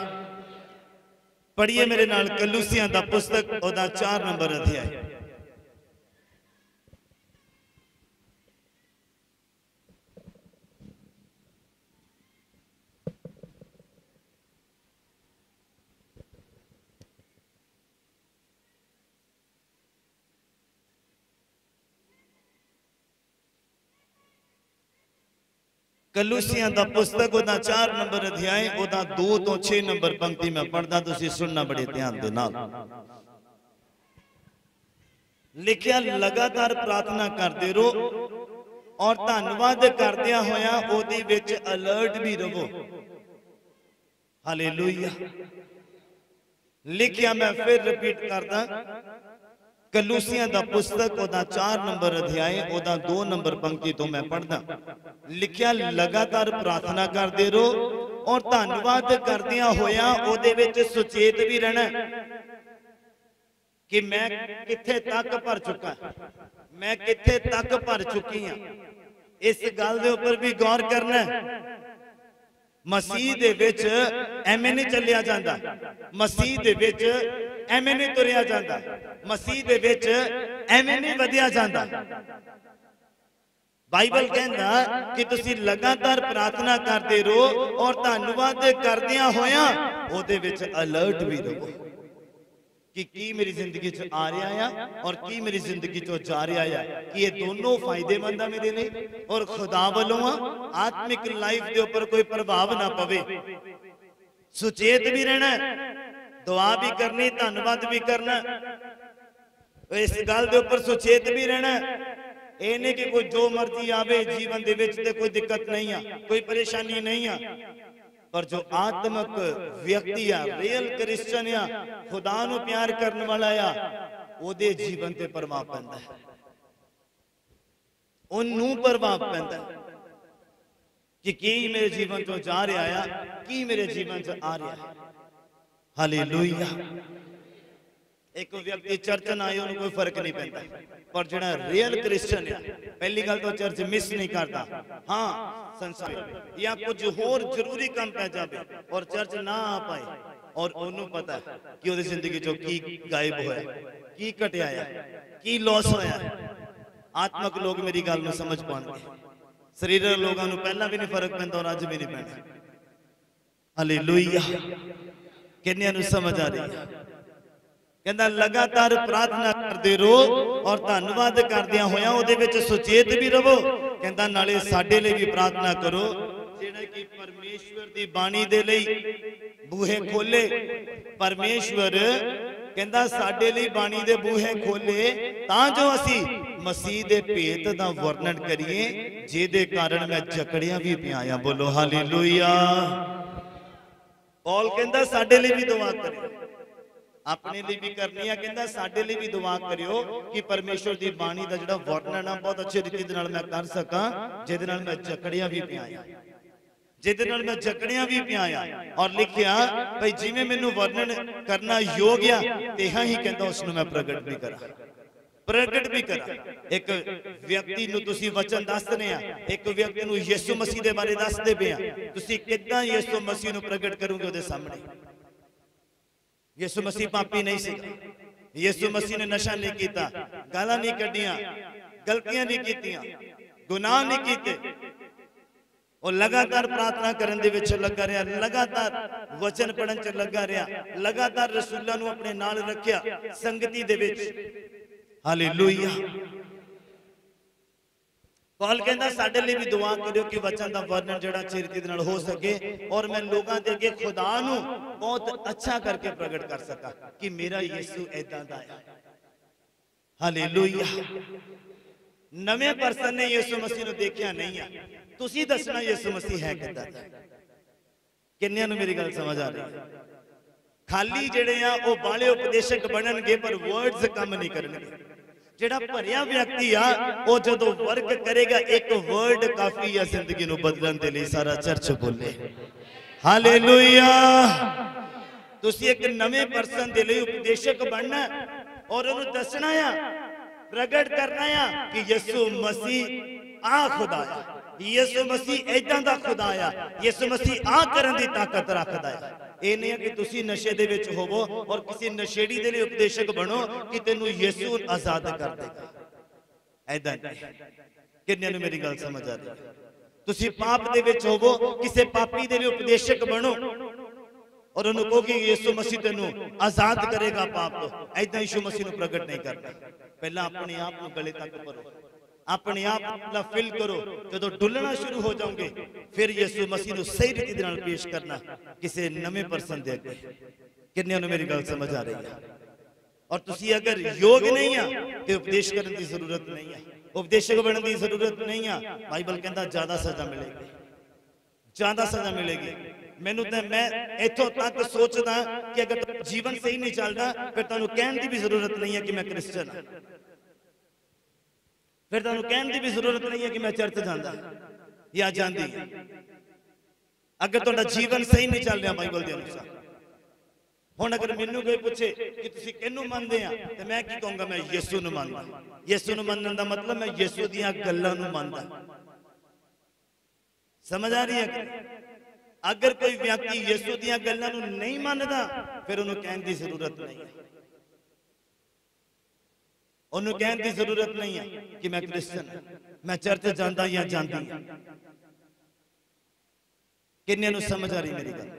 पढ़िए मेरे नाल कलूसियां दा पुस्तक ओदा 4 नंबर अध्याय। कलूसियां दा पुस्तक ओदा 4 नंबर अध्याय ओदा 2 तो 6 नंबर पंक्ति में पढ़दा, तुसीं सुनना बड़े ध्यान दे नाल। लिखिया लगातार प्रार्थना करदे रहो और धन्नवाद करदियां होया ओदे विच अलर्ट भी रहो। हालेलुया। लिखिया मैं फिर रिपीट करदा, कलूसियां दा पुस्तक ओदा 4 नंबर अध्याय ओदा 2 नंबर पंक्ति तो मैं पढ़दा। लिखिया लगातार प्रार्थना करदे रहो और धन्नवाद करदियां होया ओदे विच सुचेत भी रहना कि मैं किथे तक भर चुका, मैं किथे तक भर चुकी हां। इस गल दे उपर भी गौर करना। मसीह दे विच एवें नहीं चलिया जांदा, मसीह दे विच एवें नहीं तुरिया जांदा, मसीह दे विच एवें नहीं वधिया जांदा। बाइबल कहंदा कि तुसीं लगातार प्रार्थना करदे रहो और धन्नवाद करदियां होया ओदे विच अलर्ट भी रहो कि की मेरी जिंदगी च आ रहा है और की मेरी जिंदगी चो जा रहा है, कि ये दोनों फायदेमंद है मेरे लिए और खुदा वालों आत्मिक लाइफ के ऊपर कोई प्रभाव ना पवे। सुचेत भी रहना, दुआ भी करनी, धन्नवाद भी करना, इस गल के ऊपर सुचेत भी रहना। ये नहीं कि कोई जो मर्जी आवे जीवन दे विच ते कोई दिक्कत नहीं है, कोई परेशानी नहीं है, पर जो आत्मक व्यक्ति आ, रियल क्रिश्चियन आ, खुदा नूं प्यार करने वाला आ, ओदे जीवन ते प्रभाव पैंदा है, ओनू प्रभाव पैंदा है कि की मेरे जीवन चों जा रहा है, की मेरे जीवन च आ रहा है। हालेलुया। एक व्यक्ति चर्च ना आए उन्हें कोई फर्क नहीं पैंदा, पर जिहड़ा रियल क्रिश्चियन है पहली गल तो चर्च मिस नहीं करता। हाँ संसार या कुछ होर जरूरी काम पै जाए और चर्च ना आ पाए और उन्होंने पता है कि उसकी जिंदगी चो की गायब होया, की कटिया है, की लॉस होया। आत्मक लोग मेरी गल में समझ पाएंगे, शरीरक लोगों को पहला भी नहीं फर्क पैंदा और अज भी नहीं पैना। हालेलुया। किन्नियां नूं समझ आ रही है? कहंदा लगातार प्रार्थना करदे रहो और धन्नवाद करदियां होया ओदे विच सुचेत भी रहो। कहंदा नाले साडे लई भी प्रार्थना करो जेड़ा कि परमेश्वर दी बाणी दे लई बूहे खोले। परमेश्वर कहंदा साडे लई बाणी दे बूहे खोले तां जो असी मसीह दे भेत दा वर्णन करिए जिहदे कारण मैं जकड़ियां भी पिया। बोलो हालेलुया। पौल कहंदा साडे लई भी दुआ करियो, अपने लिए भी करनी है, कहंदा साडे लिए भी दुआ करियो कि परमेश्वर दी बाणी दा जिहड़ा वर्णन है बहुत अच्छे तरीके दे नाल मैं कर सकां जिहदे नाल मैं जकड़ियां भी पिया, जिहदे नाल मैं जकड़ियां भी पिया। और लिखिया भाई जिवें मैनू वर्णन करना योग आ तेहां ही कहंदा उस नूं मैं प्रगट भी करा, प्रगट भी करा। एक व्यक्ति नूं तुसीं वचन दसदे आ, एक व्यक्ति नूं यीशु मसीह दे बारे दसदे पे आ, तुसीं किदां यीशु मसीह नूं प्रगट करोगे उहदे सामने? यीशु मसीह पापी नहीं सी, यीशु मसीह ने नशा नहीं किया, गालां नहीं कड्डियां, गलतियां नहीं कीतियां, गुनाह नहीं कीते। ਉਹ ਲਗਾਤਾਰ ਪ੍ਰਾਰਥਨਾ ਕਰਨ ਦੇ ਵਿੱਚ ਲੱਗਾ ਰਿਹਾ, ਲਗਾਤਾਰ ਵਚਨ ਪੜਨ ਚ ਲੱਗਾ ਰਿਹਾ, ਲਗਾਤਾਰ ਰਸੂਲਾਂ ਨੂੰ ਆਪਣੇ ਨਾਲ ਰੱਖਿਆ ਸੰਗਤੀ ਦੇ ਵਿੱਚ। ਹਾਲੇਲੂਇਆ। ਪੌਲ ਕਹਿੰਦਾ ਸਾਡੇ ਲਈ ਵੀ ਦੁਆ ਕਰਿਓ ਕਿ ਵਚਨ ਦਾ ਵਰਣਨ ਜਿਹੜਾ ਛੇਤੀ ਦੇ ਨਾਲ ਹੋ ਸਕੇ ਔਰ ਮੈਂ ਲੋਕਾਂ ਦੇ ਅੱਗੇ ਖੁਦਾ ਨੂੰ ਬਹੁਤ ਅੱਛਾ ਕਰਕੇ ਪ੍ਰਗਟ ਕਰ ਸਕਾਂ ਕਿ ਮੇਰਾ ਯਿਸੂ ਏਦਾਂ ਦਾ ਹੈ। ਹਾਲੇਲੂਇਆ। ਨਵੇਂ ਪਰਸਨ ਨੇ ਯਿਸੂ ਮਸੀਹ ਨੂੰ ਦੇਖਿਆ ਨਹੀਂ ਆ, ਤੁਸੀਂ ਦੱਸਣਾ ਯਿਸੂ ਮਸੀਹ ਹੈ ਕਿੱਦਾਂ ਦਾ। ਕਿੰਨਿਆਂ ਨੂੰ ਮੇਰੀ ਗੱਲ ਸਮਝ ਆ ਰਹੀ ਹੈ? ਖਾਲੀ ਜਿਹੜੇ ਆ ਉਹ ਬਾਲੇ ਉਪਦੇਸ਼ਕ ਬਣਨਗੇ ਪਰ ਵਰਡਸ ਕੰਮ ਨਹੀਂ ਕਰਨਗੇ। ਜਿਹੜਾ ਭਰਿਆ ਵਿਅਕਤੀ ਆ ਉਹ ਜਦੋਂ ਵਰਕ ਕਰੇਗਾ, ਇੱਕ ਵਰਡ ਕਾਫੀ ਆ ਜ਼ਿੰਦਗੀ ਨੂੰ ਬਦਲਣ ਦੇ ਲਈ। ਸਾਰਾ ਚਰਚ ਬੋਲੇ ਹਾਲੇਲੂਇਆ। ਤੁਸੀਂ ਇੱਕ ਨਵੇਂ ਪਰਸਨ ਦੇ ਲਈ ਉਪਦੇਸ਼ਕ ਬਣਨਾ ਔਰ ਉਹਨੂੰ ਦੱਸਣਾ ਆ, ਪ੍ਰਗਟ ਕਰਨਾ ਆ ਕਿ ਯਿਸੂ ਮਸੀਹ ਆ ਖੁਦਾ ਆ, ਯਿਸੂ ਮਸੀਹ ਏਦਾਂ ਦਾ ਖੁਦਾ ਆ, ਯਿਸੂ ਮਸੀਹ ਆ ਕਰਨ ਦੀ ਤਾਕਤ ਰੱਖਦਾ ਹੈ। ਇਹ ਨਹੀਂ ਕਿ ਤੁਸੀਂ ਨਸ਼ੇ ਦੇ ਵਿੱਚ ਹੋਵੋ ਔਰ ਕਿਸੇ ਨਸ਼ੇੜੀ ਦੇ ਲਈ ਉਪਦੇਸ਼ਕ ਬਣੋ ਕਿ ਤੈਨੂੰ ਯਿਸੂ ਆਜ਼ਾਦ ਕਰ ਦੇਗਾ। ਐਦਾਂ ਕਿੰਨਿਆਂ ਨੂੰ ਮੇਰੀ ਗੱਲ ਸਮਝ ਆ ਰਹੀ ਹੈ? ਤੁਸੀਂ ਪਾਪ ਦੇ ਵਿੱਚ ਹੋਵੋ, ਕਿਸੇ ਪਾਪੀ ਦੇ ਲਈ ਉਪਦੇਸ਼ਕ ਬਣੋ ਔਰ ਉਹਨੂੰ ਕਹੋ ਕਿ ਯਿਸੂ ਮਸੀਹ ਤੈਨੂੰ ਆਜ਼ਾਦ ਕਰੇਗਾ ਪਾਪ ਤੋਂ। ਐਦਾਂ ਯਿਸੂ ਮਸੀਹ ਨੂੰ ਪ੍ਰਗਟ ਨਹੀਂ ਕਰਨਾ। ਪਹਿਲਾਂ ਆਪਣੇ ਆਪ ਨੂੰ ਗਲੇ ਤੱਕ ਭਰੋ, ਆਪਣੇ ਆਪ ਨੂੰ ਫਿਲ ਕਰੋ। ਜਦੋਂ ਡੁੱਲਣਾ ਸ਼ੁਰੂ ਹੋ ਜਾਓਗੇ ਫਿਰ ਯਿਸੂ ਮਸੀਹ ਨੂੰ ਸਹੀ ਰੀਤੀ ਦੇ ਨਾਲ ਪੇਸ਼ ਕਰਨਾ ਕਿਸੇ ਨਵੇਂ ਪਰਸਨ ਦੇ ਅੱਗੇ। ਕਿੰਨਿਆਂ ਨੂੰ ਮੇਰੀ ਗੱਲ ਸਮਝ ਆ ਰਹੀ ਹੈ? ਔਰ ਤੁਸੀਂ ਅਗਰ ਯੋਗ ਨਹੀਂ ਆ ਤੇ ਉਪਦੇਸ਼ ਕਰਨ ਦੀ ਜ਼ਰੂਰਤ ਨਹੀਂ ਹੈ, ਉਪਦੇਸ਼ਕ ਬਣਨ ਦੀ ਜ਼ਰੂਰਤ ਨਹੀਂ ਆ। ਬਾਈਬਲ ਕਹਿੰਦਾ ਜ਼ਿਆਦਾ ਸਜ਼ਾ ਮਿਲੇਗੀ, ਜ਼ਿਆਦਾ ਸਜ਼ਾ ਮਿਲੇਗੀ। ਮੈਨੂੰ ਤਾਂ ਮੈਂ ਇੱਥੋਂ ਤੱਕ ਸੋਚਦਾ ਕਿ ਅਗਰ ਜੀਵਨ ਸਹੀ ਨਹੀਂ ਚੱਲਦਾ ਫਿਰ ਤੁਹਾਨੂੰ ਕਹਿਣ ਦੀ ਵੀ ਜ਼ਰੂਰਤ ਨਹੀਂ ਹੈ ਕਿ ਮੈਂ ਕ੍ਰਿਸਚਨ ਹਾਂ, ਫਿਰ ਤੁਹਾਨੂੰ ਕਹਿਣ ਦੀ ਵੀ ਜ਼ਰੂਰਤ ਨਹੀਂ ਹੈ ਕਿ ਮੈਂ ਚਰਚ ਜਾਂਦਾ ਜਾਂ ਜਾਂਦੀ। ਅਗਰ ਤੁਹਾਡਾ ਜੀਵਨ ਸਹੀ ਨਹੀਂ ਚੱਲ ਰਿਹਾ ਬਾਈਬਲ ਦੇ ਅਨੁਸਾਰ। ਹੁਣ ਅਗਰ ਮੈਨੂੰ ਕੋਈ ਪੁੱਛੇ ਕਿ ਤੁਸੀਂ ਕਿਹਨੂੰ ਮੰਨਦੇ ਆ ਤੇ ਮੈਂ ਕੀ ਕਹੂੰਗਾ? ਮੈਂ ਯਿਸੂ ਨੂੰ ਮੰਨਦਾ। ਯਿਸੂ ਨੂੰ ਮੰਨਣ ਦਾ ਮਤਲਬ ਮੈਂ ਯਿਸੂ ਦੀਆਂ ਗੱਲਾਂ ਨੂੰ ਮੰਨਦਾ। ਸਮਝ ਆ ਰਹੀ ਹੈ? ਅਗਰ ਕੋਈ ਵਿਅਕਤੀ ਯਿਸੂ ਦੀਆਂ ਗੱਲਾਂ ਨੂੰ ਨਹੀਂ ਮੰਨਦਾ ਫਿਰ ਉਹਨੂੰ ਕਹਿਣ ਦੀ ਜ਼ਰੂਰਤ ਨਹੀਂ ਹੈ, ਉਹਨੂੰ ਕਹਿਣ ਦੀ ਜ਼ਰੂਰਤ ਨਹੀਂ ਹੈ ਕਿ ਮੈਂ ਕ੍ਰਿਸਚਨ ਹਾਂ, ਮੈਂ ਚਰਚ ਜਾਂਦਾ ਜਾਂ ਜਾਂਦੀ ਹਾਂ। ਕਿੰਨਿਆਂ ਨੂੰ ਸਮਝ ਆ ਰਹੀ ਮੇਰੀ ਗੱਲ?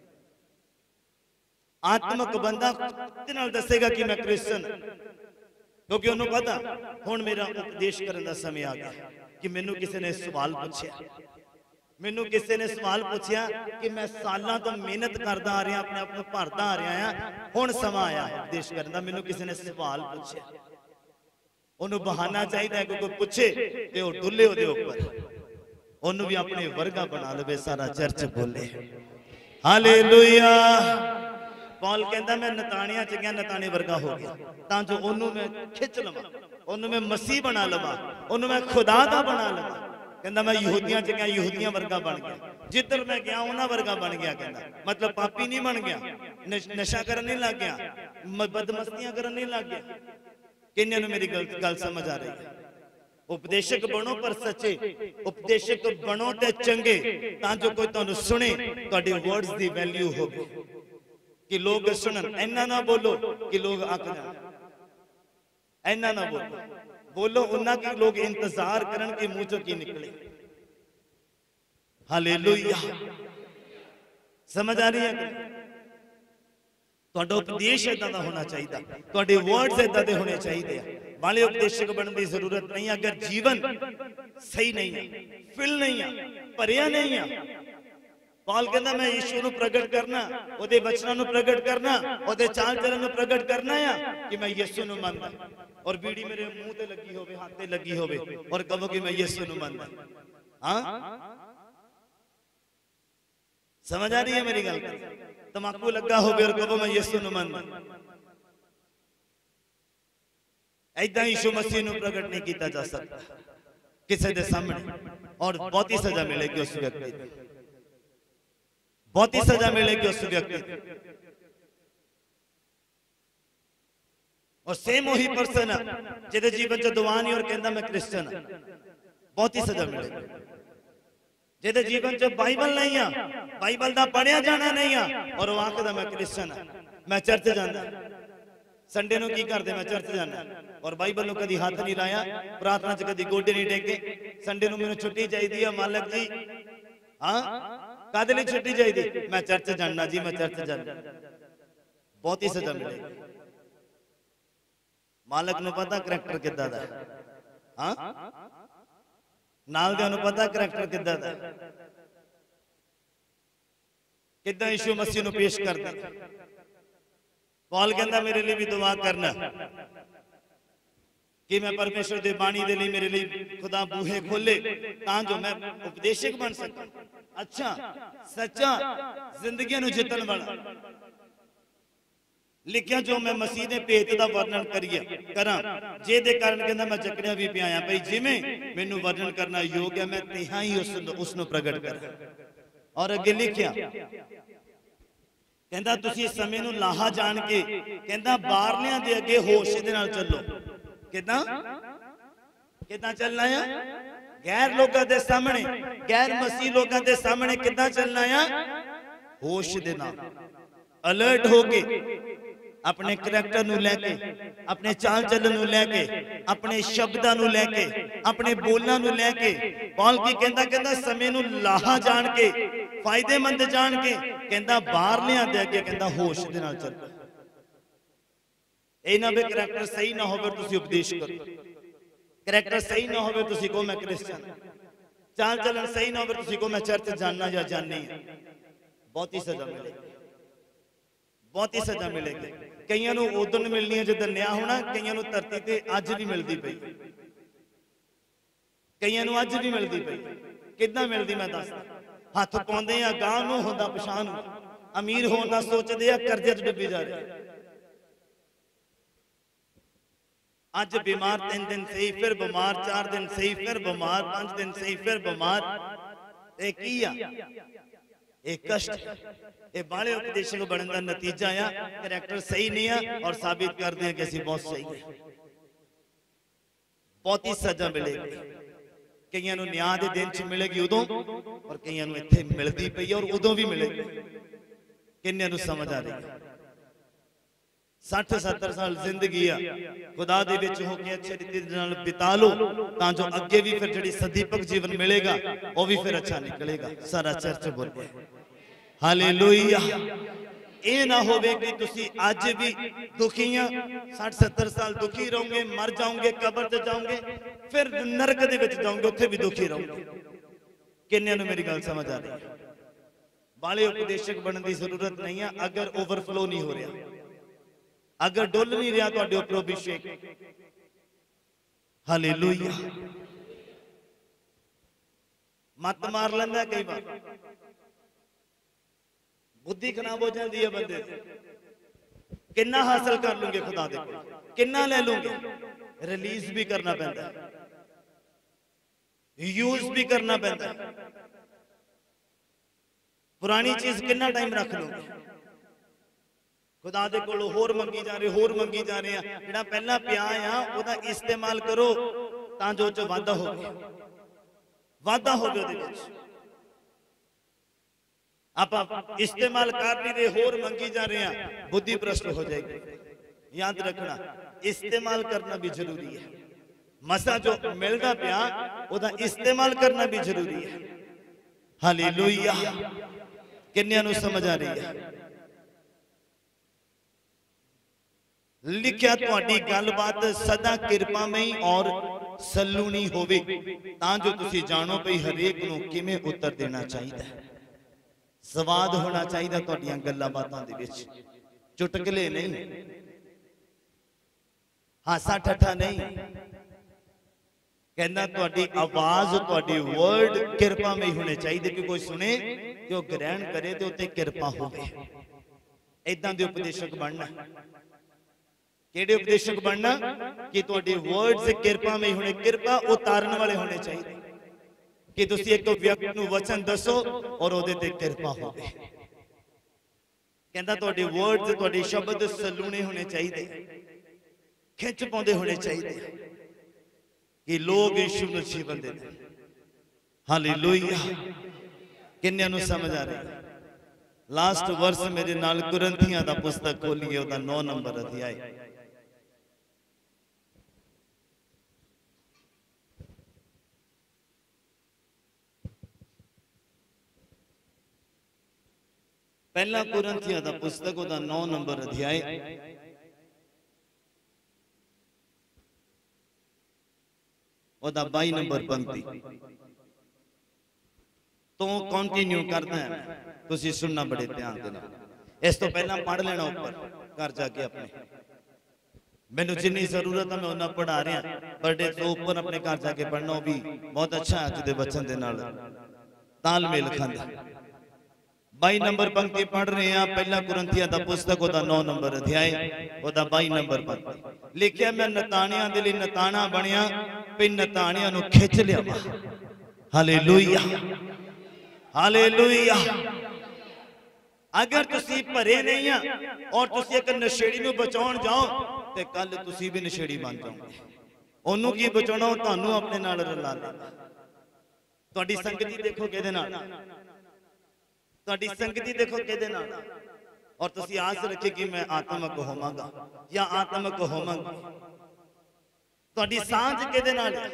ਆਤਮਕ ਬੰਦਾ ਖੁਦ ਨਾਲ ਦੱਸੇਗਾ ਕਿ ਮੈਂ ਕ੍ਰਿਸਚਨ ਹਾਂ, ਕਿਉਂਕਿ ਉਹਨੂੰ ਪਤਾ ਹੁਣ ਮੇਰਾ ਉਪਦੇਸ਼ ਕਰਨ ਦਾ ਸਮਾਂ ਆ ਗਿਆ। ਕਿ ਮੈਨੂੰ ਕਿਸੇ ਨੇ ਸਵਾਲ ਪੁੱਛਿਆ, ਮੈਨੂੰ ਕਿਸੇ ਨੇ ਸਵਾਲ ਪੁੱਛਿਆ ਕਿ ਮੈਂ ਸਾਲਾਂ ਤੋਂ ਮਿਹਨਤ ਕਰਦਾ ਆ ਰਿਹਾ, ਆਪਣੇ ਆਪ ਨੂੰ ਭਰਦਾ ਆ ਰਿਹਾ ਆ, ਹੁਣ ਸਮਾਂ ਆਇਆ ਉਪਦੇਸ਼ ਕਰਨ ਦਾ। ਮੈਨੂੰ ਕਿਸੇ ਨੇ ਸਵਾਲ ਪੁੱਛਿਆ, ਉਹਨੂੰ ਬਹਾਨਾ ਚਾਹੀਦਾ ਹੈ ਕਿ ਕੋਈ ਪੁੱਛੇ ਤੇ ਉਹ ਡੁੱਲੇ ਉਹਦੇ ਉੱਪਰ, ਉਹਨੂੰ ਵੀ ਆਪਣੇ ਵਰਗਾ ਬਣਾ ਲਵੇ। ਸਾਰਾ ਚਰਚ ਬੋਲੇ ਹਾਲੇਲੂਇਆ। ਪੌਲ ਕਹਿੰਦਾ ਮੈਂ ਨਤਾਣਿਆਂ ਚ ਗਿਆ, ਨਤਾਣੇ ਵਰਗਾ ਹੋ ਗਿਆ ਤਾਂ ਜੋ ਉਹਨੂੰ ਮੈਂ ਖਿੱਚ ਲਵਾਂ, ਉਹਨੂੰ ਮੈਂ ਮਸੀਹ ਬਣਾ ਲਵਾਂ, ਉਹਨੂੰ ਮੈਂ ਖੁਦਾ ਦਾ ਬਣਾ ਲਵਾਂ। ਕਹਿੰਦਾ ਮੈਂ ਯਹੂਦੀਆਂ ਚ ਗਿਆ, ਯਹੂਦੀਆਂ ਵਰਗਾ ਬਣ ਗਿਆ, ਜਿੱਧਰ ਮੈਂ ਗਿਆ ਉਹਨਾਂ ਵਰਗਾ ਬਣ ਗਿਆ। ਕਹਿੰਦਾ ਮਤਲਬ ਪਾਪੀ ਨਹੀਂ ਬਣ ਗਿਆ, ਨਸ਼ਾ ਕਰਨ ਨਹੀਂ ਲੱਗ ਗਿਆ, ਬਦਮਸਤੀਆਂ ਕਰਨ ਨਹੀਂ ਲੱਗ ਗਿਆ। ਕਿੰਨਿਆਂ ਨੂੰ ਮੇਰੀ ਗੱਲ ਸਮਝ ਆ ਰਹੀ ਹੈ? ਉਪਦੇਸ਼ਕ ਬਣੋ ਪਰ ਸੱਚੇ, ਉਪਦੇਸ਼ਕ ਬਣੋ ਤੇ ਚੰਗੇ, ਤਾਂ ਜੋ ਕੋਈ ਤੁਹਾਨੂੰ ਸੁਣੇ, ਤੁਹਾਡੇ ਵਰਡਸ ਦੀ ਵੈਲਿਊ ਹੋਵੇ ਕਿ ਲੋਕ ਸੁਣਨ। ਇੰਨਾ ਨਾ ਬੋਲੋ ਕਿ ਲੋਕ ਅੱਕ ਜਾਣ, ਇੰਨਾ ਨਾ ਬੋਲੋ, ਬੋਲੋ ਉਹਨਾਂ ਕਿ ਲੋਕ ਇੰਤਜ਼ਾਰ ਕਰਨ ਕਿ ਮੂੰਹ ਚੋਂ ਕੀ ਨਿਕਲੇ। ਹਾਲੇਲੂਇਆ। ਸਮਝ ਆ ਰਹੀ ਹੈ? ਤੁਹਾਡਾ ਉਪਦੇਸ਼ ਏਦਾਂ ਦਾ ਹੋਣਾ ਚਾਹੀਦਾ, ਤੁਹਾਡੇ ਵਰਡਸ ਏਦਾਂ ਦੇ ਹੋਣੇ ਚਾਹੀਦੇ ਆ। ਵਾਲੇ ਉਪਦੇਸ਼ਕ ਬਣਨ ਦੀ ਜ਼ਰੂਰਤ ਨਹੀਂ। ਅਗਰ ਜੀਵਨ ਸਹੀ ਨਹੀਂ ਹੈ, ਫਿਲ ਨਹੀਂ ਆ, ਭਰਿਆ ਨਹੀਂ ਆ। ਪੌਲ ਕਹਿੰਦਾ ਮੈਂ ਯਿਸੂ ਨੂੰ ਪ੍ਰਗਟ ਕਰਨਾ, ਉਹਦੇ ਵਚਨਾਂ ਨੂੰ ਪ੍ਰਗਟ ਕਰਨਾ, ਉਹਦੇ ਚਾਲ ਚਲਨ ਨੂੰ ਪ੍ਰਗਟ ਕਰਨਾ ਆ ਕਿ ਮੈਂ ਯਿਸੂ ਨੂੰ ਮੰਨਦਾ। ਔਰ ਬੀੜੀ ਮੇਰੇ ਮੂੰਹ ਤੇ ਲੱਗੀ ਹੋਵੇ, ਹੱਥ ਤੇ ਲੱਗੀ ਹੋਵੇ ਔਰ ਕਹੋ ਕਿ ਮੈਂ ਯਿਸੂ ਨੂੰ ਮੰਨਦਾ। ਹਾਂ, ਸਮਝ ਆ ਰਹੀ ਹੈ ਮੇਰੀ ਗੱਲ? ਤਮਾਕੂ ਲੱਗਾ ਹੋਵੇ ਔਰ ਕਹੋ ਮੈਂ ਯਿਸੂ ਨੂੰ ਮੰਨਦਾ। ਏਦਾਂ ਯਿਸੂ ਮਸੀਹ ਨੂੰ ਪ੍ਰਗਟ ਨਹੀਂ ਕੀਤਾ ਜਾ ਸਕਦਾ ਕਿਸੇ ਦੇ ਸਾਹਮਣੇ। ਔਰ ਬਹੁਤੀ ਸਜ਼ਾ ਮਿਲੇਗੀ ਉਸ ਵਿਅਕਤੀ ਨੂੰ, ਬਹੁਤੀ ਸਜ਼ਾ ਮਿਲੇਗੀ ਉਸ ਵਿਅਕਤੀ ਨੂੰ। और सेम वही पर्सन जिहदे जीवन च दुआ नहीं और कहता मैं क्रिश्चियन हाँ, बहुत ही सजा मिलेगी। जिहदे जीवन च बाइबल नहीं आ, बाइबल दा पढ़िया जाना नहीं आ और वो आखदा मैं क्रिश्चियन हाँ, मैं चर्च जाना, संडे नूं की करदे मैं चर्च जाना और बाइबल नूं कदी हाथ नहीं लाया, प्रार्थना च कदी गोडे नहीं टेके, संडे नूं मैनूं छुट्टी चाहिदी है, मालक जी हाँ कादे लई छुट्टी चाहिए? मैं चर्च जाना जी, मैं चर्च जाना। बहुत ही सजा मिलेगी। मालक नूं पता करैक्टर किद्दां दा है। हाँ नाल दियां नूं पता करैक्टर किद्दां दा है, किद्दां यीशु मसीह नूं पेश करदे। पौल कहंदा मेरे लिए भी दुआ करना कि मैं परमेश्वर दे बाणी दे लिए मेरे लिए खुदा बूहे खोले तां जो मैं उपदेशक बन सकां, अच्छा सच्चा जिंदगी नूं जितण वाला। लिखिया जो मैं मसीह दे भेत दा वर्णन करिए करा जेदे कारण कहंदा मैं जकड़िया भी पिया भाई जिवें मैनू वर्णन करना योग है मैं तिहां ही उस नूं प्रगट करा। और अगे लिखिया कहंदा तुसीं समय नूं लाहा जान के कहंदा बाहरलियां दे अगे होश दे नाल चलो। किदां किदां चलना है? गैर लोगों के सामने, गैर मसीह लोगों के सामने किदां चलना है? होश दे नाल, अलर्ट हो के अपने करैक्टर नूं लैके, अपने चाल चलन नूं लैके, अपने शब्दां नूं लैके, अपने बोलना नूं लैके। पौल की कहंदा कहंदा समय नूं लाहा जान के, फायदेमंद जान के कहंदा बाहरलियां दे अगे कहंदा होश दे नाल चलो। ए ना भी करैक्टर सही ना होवे तुसीं उपदेश करो, करैक्टर सही ना होवे तुसीं कहो मैं क्रिश्चियन, चाल चलन सही ना होवे तुसीं कहो मैं चर्च जाना या जानी है। बहुत ही सजा मिलेगी, बहुत ही सजा मिलेगी। कईयां नूं उदों मिलनी है जदों न्याय होना, कईयां नूं धरती ते अज भी मिलती पई, कईयां नूं अज भी मिलती पई। किदां मिलदी मैं दसदा, हथ पाउंदे आ गांह नूं हुंदा पछाण, अमीर होण दा सोचदे आ करजे च डुੱਬੀ जा रहे। अज बीमार 3 दिन सही, फिर बीमार 4 दिन सही, फिर बीमार 5 दिन सही, फिर बीमार। ये की आ? एक कष्ट, ये बाले उपदेशक बनने का नतीजा आ। करैक्टर सही नहीं है और साबित कर दें कि असीं बहुत सही है। बहुत ही सजा मिलेगी। कईयां नूं न्याय दे दिन च मिलेगी उदों, और कईयां नूं इत्थे मिलदी पई और उदों भी मिलेगी। किन्नियां नूं समझ आ रही है? 60-70 साल जिंदगी आ खुदा दे विच हो के अच्छे रीति नाल बिता लो तां जो अगे भी फिर जिहड़ी सदीपक जीवन मिलेगा वो भी फिर अच्छा निकलेगा। सारा चर्च बोले हालेलुया। ये ना होवे कि तुसी अज भी दुखी आ, 60-70 साल दुखी रहोगे, मर जाओगे, कब्र ते जाओगे, फिर नरक दे विच जाओगे, उत्थे भी दुखी रहोगे। किन्नियां नूं मेरी गल समझ आ रही है? बाले उपदेशक बनने की जरूरत नहीं है अगर ओवरफ्लो नहीं हो रहा, अगर डुल नहीं रहा तुहाडे उपर अभिषेक। हालेलुया। मत मार लेंदा कई बार, बुद्धि खराब हो जाती है बंदे। किन्ना हासिल कर लूंगे खुदा दे कोल, किन्ना ले लूंगे, रिलीज भी करना पैंदा है, यूज भी करना पैंदा है। पुरानी चीज किन्ना टाइम रख लूंगे, खुदा दे कोलों होर मंगी जा रहे, होर मंगी जा रहे हैं। जिहड़ा पहला पिया आ ओहदा इस्तेमाल करो तां जो च वाधा होवे, वाधा होवे ओहदे विच। आप इस्तेमाल कर नहीं रहे, होर मंगी जा रहे हैं, बुद्धि भ्रष्ट हो जाएगी। याद रखना इस्तेमाल करना भी जरूरी है। मसा जो मिलता पिया ओहदा इस्तेमाल करना भी जरूरी है। हालेलुया। किन्नियां नूं समझ आ रही है? लिखिया तुहाडी गलबात सदा किरपामई और सलूनी होवे तां जो तुसी जानो भई हरेक नूं किवें उत्तर देना चाहिए। स्वाद होना चाहिए तुहाडीआं गल्लां बातां दे विच, चुटकले नहीं, हासा ठट्ठा नहीं। कहना तुहाडी आवाज, तुहाडी वर्ड किरपामई होने चाहिए कि कोई सुने ते ओह ग्रहण करे ते उत्ते किरपा होवे। इदां दे उपदेशक बनना। केड़े उपदेशक बनना कि तुहाडे वर्ड्स किरपा में होने, किरपा उतारन वाले होने चाहिए कि तुसी एक व्यक्ति नूं वचन दसो और ओहदे ते किरपा होवे। कहंदा तुहाडे वर्ड्स, तुहाडे शब्द सलूने होने चाहिए, खिंच पाउंदे होने चाहिए कि लोग यीशु नूं जीवन दे देण। हालेलुया। किन्नियां नूं समझ आ रही? लास्ट वर्स मेरे नाल कुरिन्थियां दा पुस्तक खोलिए, ओहदा 9 नंबर अध्याय। पहला कुरिन्थियों दा पुस्तक ओदा 9 नंबर अध्याय ओदा 22 नंबर पंक्ति तो कंटिन्यू करना है, तुसी सुनना बड़े ध्यान देना। इस तो पहला पढ़ लेना ऊपर घर जाके अपने, मैनू जिन्नी जरूरत है मैं उन्ना पढ़ा रहा, पर तो ऊपर अपने घर जाके पढ़ना भी बहुत अच्छा है। अज दे वचन दे नाल तालमेल खांदा। 22 नंबर पंक्ति पढ़ रहे हैं, पहला कुरिन्थियों दा पुस्तक ओदा 9 नंबर अध्याय ओदा 22 नंबर पंक्ति लिखिया, मैं नताणियां दे लई नताणा बनिया पे नताणियां नू खिच लिया। Hallelujah hallelujah. अगर तुसी भरे नहीं आ और तुसी एक नशेड़ी नू बचाउण जाओ ते कल तुसी भी नशेड़ी बन जाओगे। ओनू की बचाउणा तुहानू अपने नाल रला लेगा। तुहाडी संगति देखो किहदे नाल, तुहाडी संगति देखो किहदे नाल, और तुसी आस रखे कि मैं आत्मक होवांगा या आत्मक होवांगी। तुहाडी सांझ किहदे नाल है?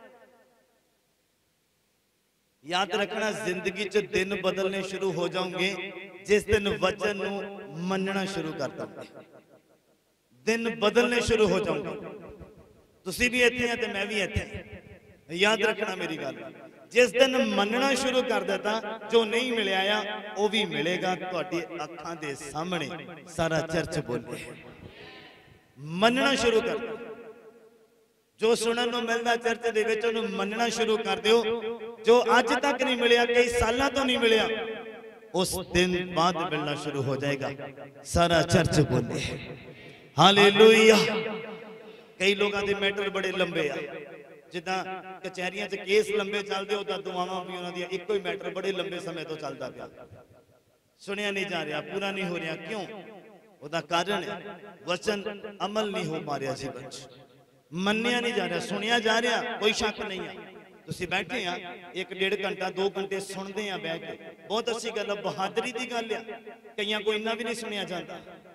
याद रखना, जिंदगी च दिन बदलने शुरू हो जाओगे जिस दिन वचन नू मनना शुरू कर दोगे। दिन बदलने शुरू हो जाओगे। तुसी भी इत्थे हैं ते मैं भी इत्थे। याद रखना मेरी गल, जिस दिन मनना शुरू कर देता जो नहीं मिलिया आ वो भी मिलेगा। तुहाडी अखां दे सामने सारा चर्च बोले मनना शुरू कर दो। जो सुनन नूं मिलदा चर्च दे विच उहनूं मनना शुरू कर दिओ। जो अज तक नहीं मिलिया, कई सालों तो नहीं मिलिया, उस दिन बाद मिलना शुरू हो जाएगा। सारा चर्च बोले हालेलुया। कई लोगों के मैटर बड़े लंबे आ, जिदा कचहरियां च केस लंबे चलते उदा दुआवां भी उन्हां दी इक्को ही मैटर बड़े लंबे समय तो चलता पिया, सुनिया नहीं जा रहा, पूरा नहीं हो रहा। क्यों? उदा कारण है वचन अमल नहीं हो पा रहा जीवन च, मन्निया नहीं जा रहा, सुनिया जा रहा, कोई शक नहीं है। तुसी बैठे हैं 1-1.5 घंटा 2 घंटे सुनते हैं बैठ के, बहुत अच्छी गल, बहादरी की गल है। कई को इन्ना भी नहीं सुनिया जाता,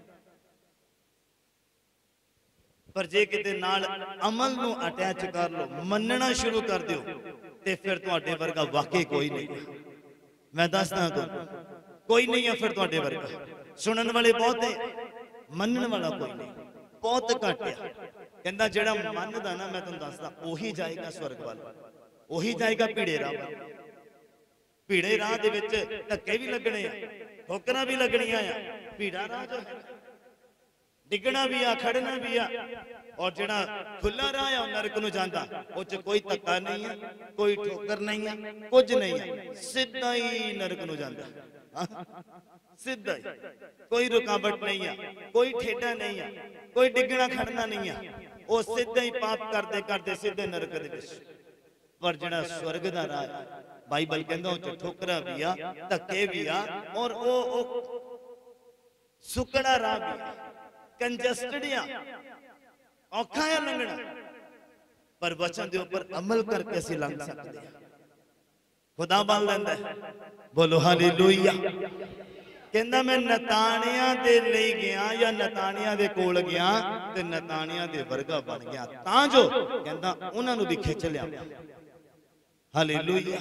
पर जे किते नाल अमल नू अटैच कर लो, मनना शुरू कर दियो, ते फिर तुहाडे वर्गा वाकई कोई नहीं। मैं दसदा तो कोई नहीं है फिर तुहाडे वर्गा। सुनन वाले बहुत है, मनन वाला कोई नहीं, बहुत घट है। कहंदा जेड़ा मनदा ना, मैं तुहानू दसदा ओही जाएगा स्वर्ग वाल, ओही जाएगा भीड़े राह। भीड़े राह दे विच धक्के भी लगने, ठोकरां भी लगणियां आ। भीड़ा राह जो है डिगना भी आ, खड़ना भी आ, और जेड़ा खुला राह है नरक नूं जांदा, उह च कोई धक्का नहीं है, कोई ठोकर नहीं है, कुछ नहीं है, सीधा ही नरक नूं जांदा। सीधा ही, कोई रुकावट नहीं है, कोई ठेडा नहीं है, कोई डिगना खड़ना नहीं है, वो सीधा ही पाप करते करते सीधे नरक दे विच। पर जेड़ा स्वर्ग दा राह है, बाइबल कहंदा उह च ठोकरा भी आ, धक्के भी आ, और ओ सुकड़ा राह भी आ, कंजस्टेड आ, औखा है लंघना, पर वचन दे ऊपर अमल करके असीं लंघ सकते हैं। खुदा बल लैंदा है, बोलो हालेलुया। कहंदा मैं नताणियां दे लई गया या नताणियां दे कोल गया ते नताणियां दे वर्गा बन गया, तां जो कहंदा उन्हां नूं भी खिच लिया। हालेलुया।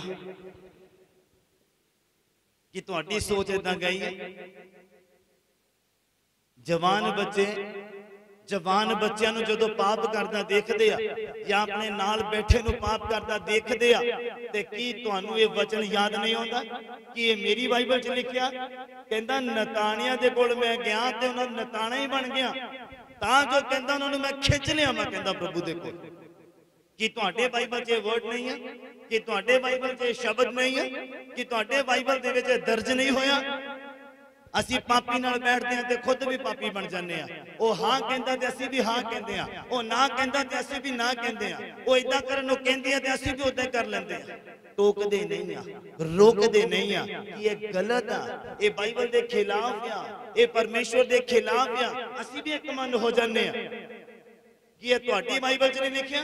कि तुहाडी सोच इदां गई है? जवान बच्चे जवान बच्चों नूं जदों पाप करदा देखदे आ या अपने नाल बैठे नूं पाप करदा देखदे आ, ते की तुहानूं ये वचन याद नहीं आउंदा कि ये मेरी बाइबल च लिखिया? कहंदा नताणियां दे कोल मैं गया ते उन्हां नताणा ही बन गया, तां जो कहंदा उन्हां नूं मैं खिच लिया। मैं कहंदा प्रभु दे कोल। कि तुहाडे बाइबल च वर्ड नहीं है? कि तुहाडे बाइबल च शब्द नहीं है? कि तुहाडे बाइबल दे विच दर्ज नहीं होया? असी पापी नाल बैठते हैं ते खुद भी पापी बन जाते हैं। वो हाँ कहता ते असी भी हाँ कहते हैं, वो ना कहता ते असी भी ना कहते हैं, वो इदा करन नूं कहंदी है ते असी भी उदा कर लेंदे हैं। टोकदे नहीं आ, रोकदे नहीं आ कि ये गलत आ, ये बाइबल दे खिलाफ आ, ये परमेश्वर दे खिलाफ आ। असी भी एक मन हो जाते हैं कि ये तुहाडी बाइबल च नहीं लिखिया,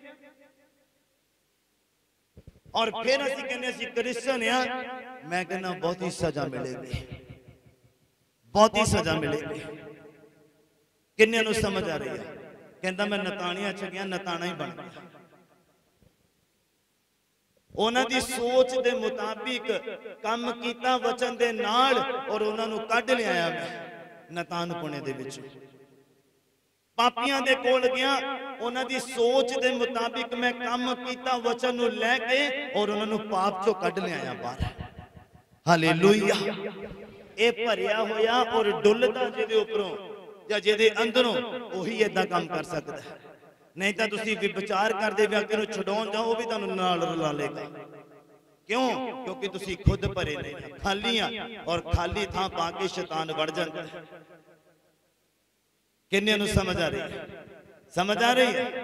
और फिर असी कहने असी क्रिश्चियन आ। मैं कहना बहुत ही सजा मिलेगी, बहुत ही सजा मिलेगी। किन्ने नूं समझ आ रही है? कहंदा मैं नताणियां च गया, नताणा ही बन गया। ਉਹਨਾਂ ਦੀ ਸੋਚ ਦੇ ਮੁਤਾਬਿਕ ਕੰਮ ਕੀਤਾ ਵਚਨ ਦੇ ਨਾਲ ਔਰ ਉਹਨਾਂ ਨੂੰ ਕੱਢ ਲਿਆਇਆ ਮੈਂ ਨਤਾਨਪੁਣੇ ਦੇ ਵਿੱਚ। ਪਾਪੀਆਂ ਦੇ ਕੋਲ ਗਿਆ, ਉਹਨਾਂ ਦੀ ਸੋਚ ਦੇ ਮੁਤਾਬਿਕ ਮੈਂ ਕੰਮ ਕੀਤਾ ਵਚਨ ਨੂੰ ਲੈ ਕੇ ਔਰ ਉਹਨਾਂ ਨੂੰ ਪਾਪ ਚੋਂ ਕੱਢ ਲਿਆਇਆ ਬਾਹਰ। ਹਾਲੇਲੂਇਆ। ਇਹ ਭਰਿਆ ਹੋਇਆ ਔਰ ਡੁੱਲਦਾ ਜਿਹਦੇ ਉੱਪਰੋਂ ਜਾਂ ਜਿਹਦੇ ਅੰਦਰੋਂ ਉਹੀ ਏਦਾਂ ਕੰਮ ਕਰ ਸਕਦਾ ਹੈ। नहीं तो तुसी विचार करते व्यक्ति को छुड़ाउण जाओ, वो भी तुहानू नाल रला लेगा। क्यों? क्योंकि तुसी खुद भरे नहीं, खाली आ और खाली थां पा के शैतान वड़ जाता है। किन्ने नू समझ आ रही है? समझ आ रही है?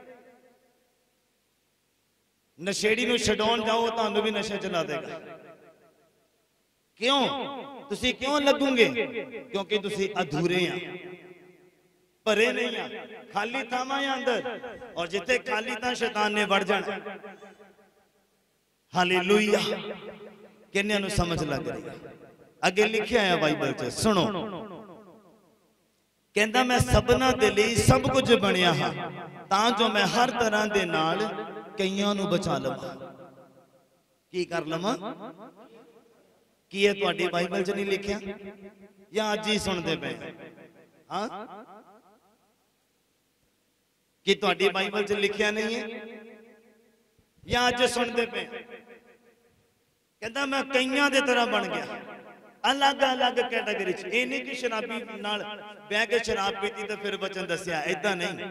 नशेड़ी नू छुड़ाउण जाओ, तुहानू भी नशा चला देगा। क्यों? तुसी क्यों लगोगे? क्योंकि तुसी अधूरे आ, भरे नहीं आ, खाली थावां अंदर, और जिथे खाली था शैतान ने वड़ जाना। हालेलुया। किन्ने नू समझ लग रही है? अगे लिखिया है बाइबल च, सुनो। कहंदा मैं सबना दे लई सब कुछ बनिया हां तां जो मैं हर तरह दे नाल कईयां नू बचा लवां। की कर लवां? की ये तुहाडी बाइबल च नहीं लिखिया या अज ही सुनते पे? हां, कि तुहाडी बाइबल च लिखिया नहीं है या अज सुनते पे? कहता मैं कईयां दे तरह बन गया, अलग अलग कैटेगरी च। ये नहीं कि शराबी नाल बह के शराब पीती तो फिर वचन दसिया, ऐदा नहीं।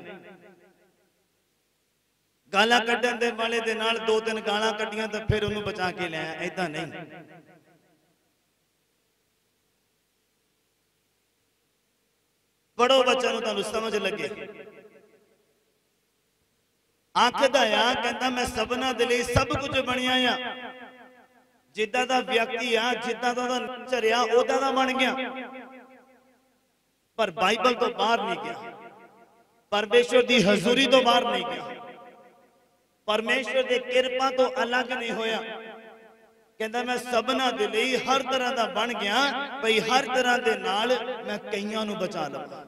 गालां कड्डण दे वाले दे नाल दो तीन गालां कड्डियां तो फिर उन्होंने बचा के लिया, ऐदा नहीं। पढ़ो वचन तुहानू समझ लगे। आखदा आ, कहता मैं सबना दे लई सब कुछ बनिया आ। जिद्दां दा व्यक्ति आ, जिद्दां दा नेचर आ, उदां दा बन गया, पर बाइबल तो बाहर नहीं गया, परमेश्वर दी हजूरी तो बाहर नहीं गया, परमेश्वर दी किरपा तो अलग नहीं होया। कहता मैं सबना दे लई हर तरह दा बन गया, भाई हर तरह दे नाल मैं कईयां नू बचा लवां।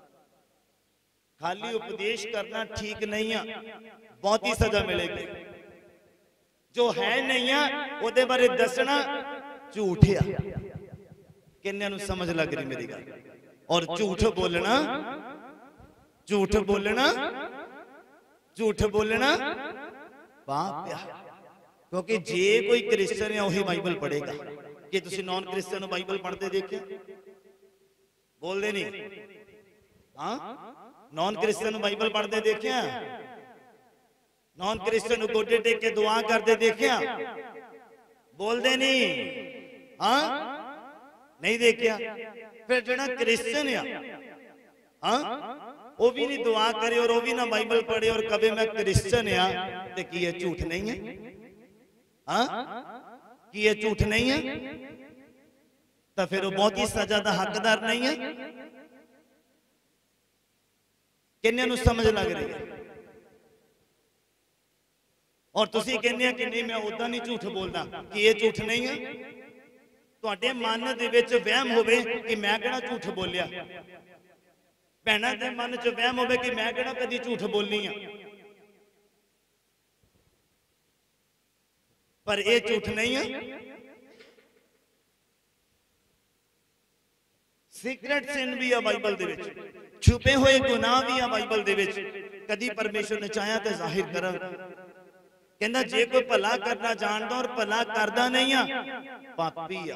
खाली उपदेश करना ठीक नहीं है, बहुत ही सजा मिलेगी। जो है नहीं है उहदे बारे दसना झूठ है। किन्ने नू समझ लग रही मेरी गल? और झूठ बोलना, झूठ बोलना, झूठ बोलना पाप है। क्योंकि जे कोई क्रिश्चियन है वही बाइबल पढ़ेगा। कि तुसी नॉन क्रिश्चियन बाइबल पढ़ते देखे? बोलते नहीं? हाँ, नॉन क्रिश्चियन बाइबल पढ़ते देखे? नॉन क्रिश्चियन गोडे टेक के दुआ करते देखे? बोलते नहीं? हाँ, नहीं देखिया। फिर जो क्रिश्चियन है, हाँ, वो भी नहीं दुआ करे और वो भी ना बाइबल पढ़े और कभी मैं क्रिश्चियन है, तो कि ये झूठ नहीं है? हाँ, कि ये झूठ नहीं है? तो फिर वो बहुत ही सजा का हकदार नहीं है। किन्ने नू समझ लग रही है? और तुसी कहने कि नहीं मैं उदा नहीं झूठ बोलता, कि ये झूठ नहीं है। तुहाडे मन दे विच वहम होवे कि मैं कहना झूठ बोलिया, भैणां दे मन च वहम होवे कि मैं कहना कदी झूठ बोलनी है, पर ये झूठ नहीं है। सीक्रेट सिन भी है बाइबल दे विच, छुपे हुए गुनाह भी है बाइबल दे विच। कदी परमेश्वर ने चाहा तो जाहिर कर। कहंदा जे कोई भला करना जानदा और भला करदा नहीं आ, पापी आ।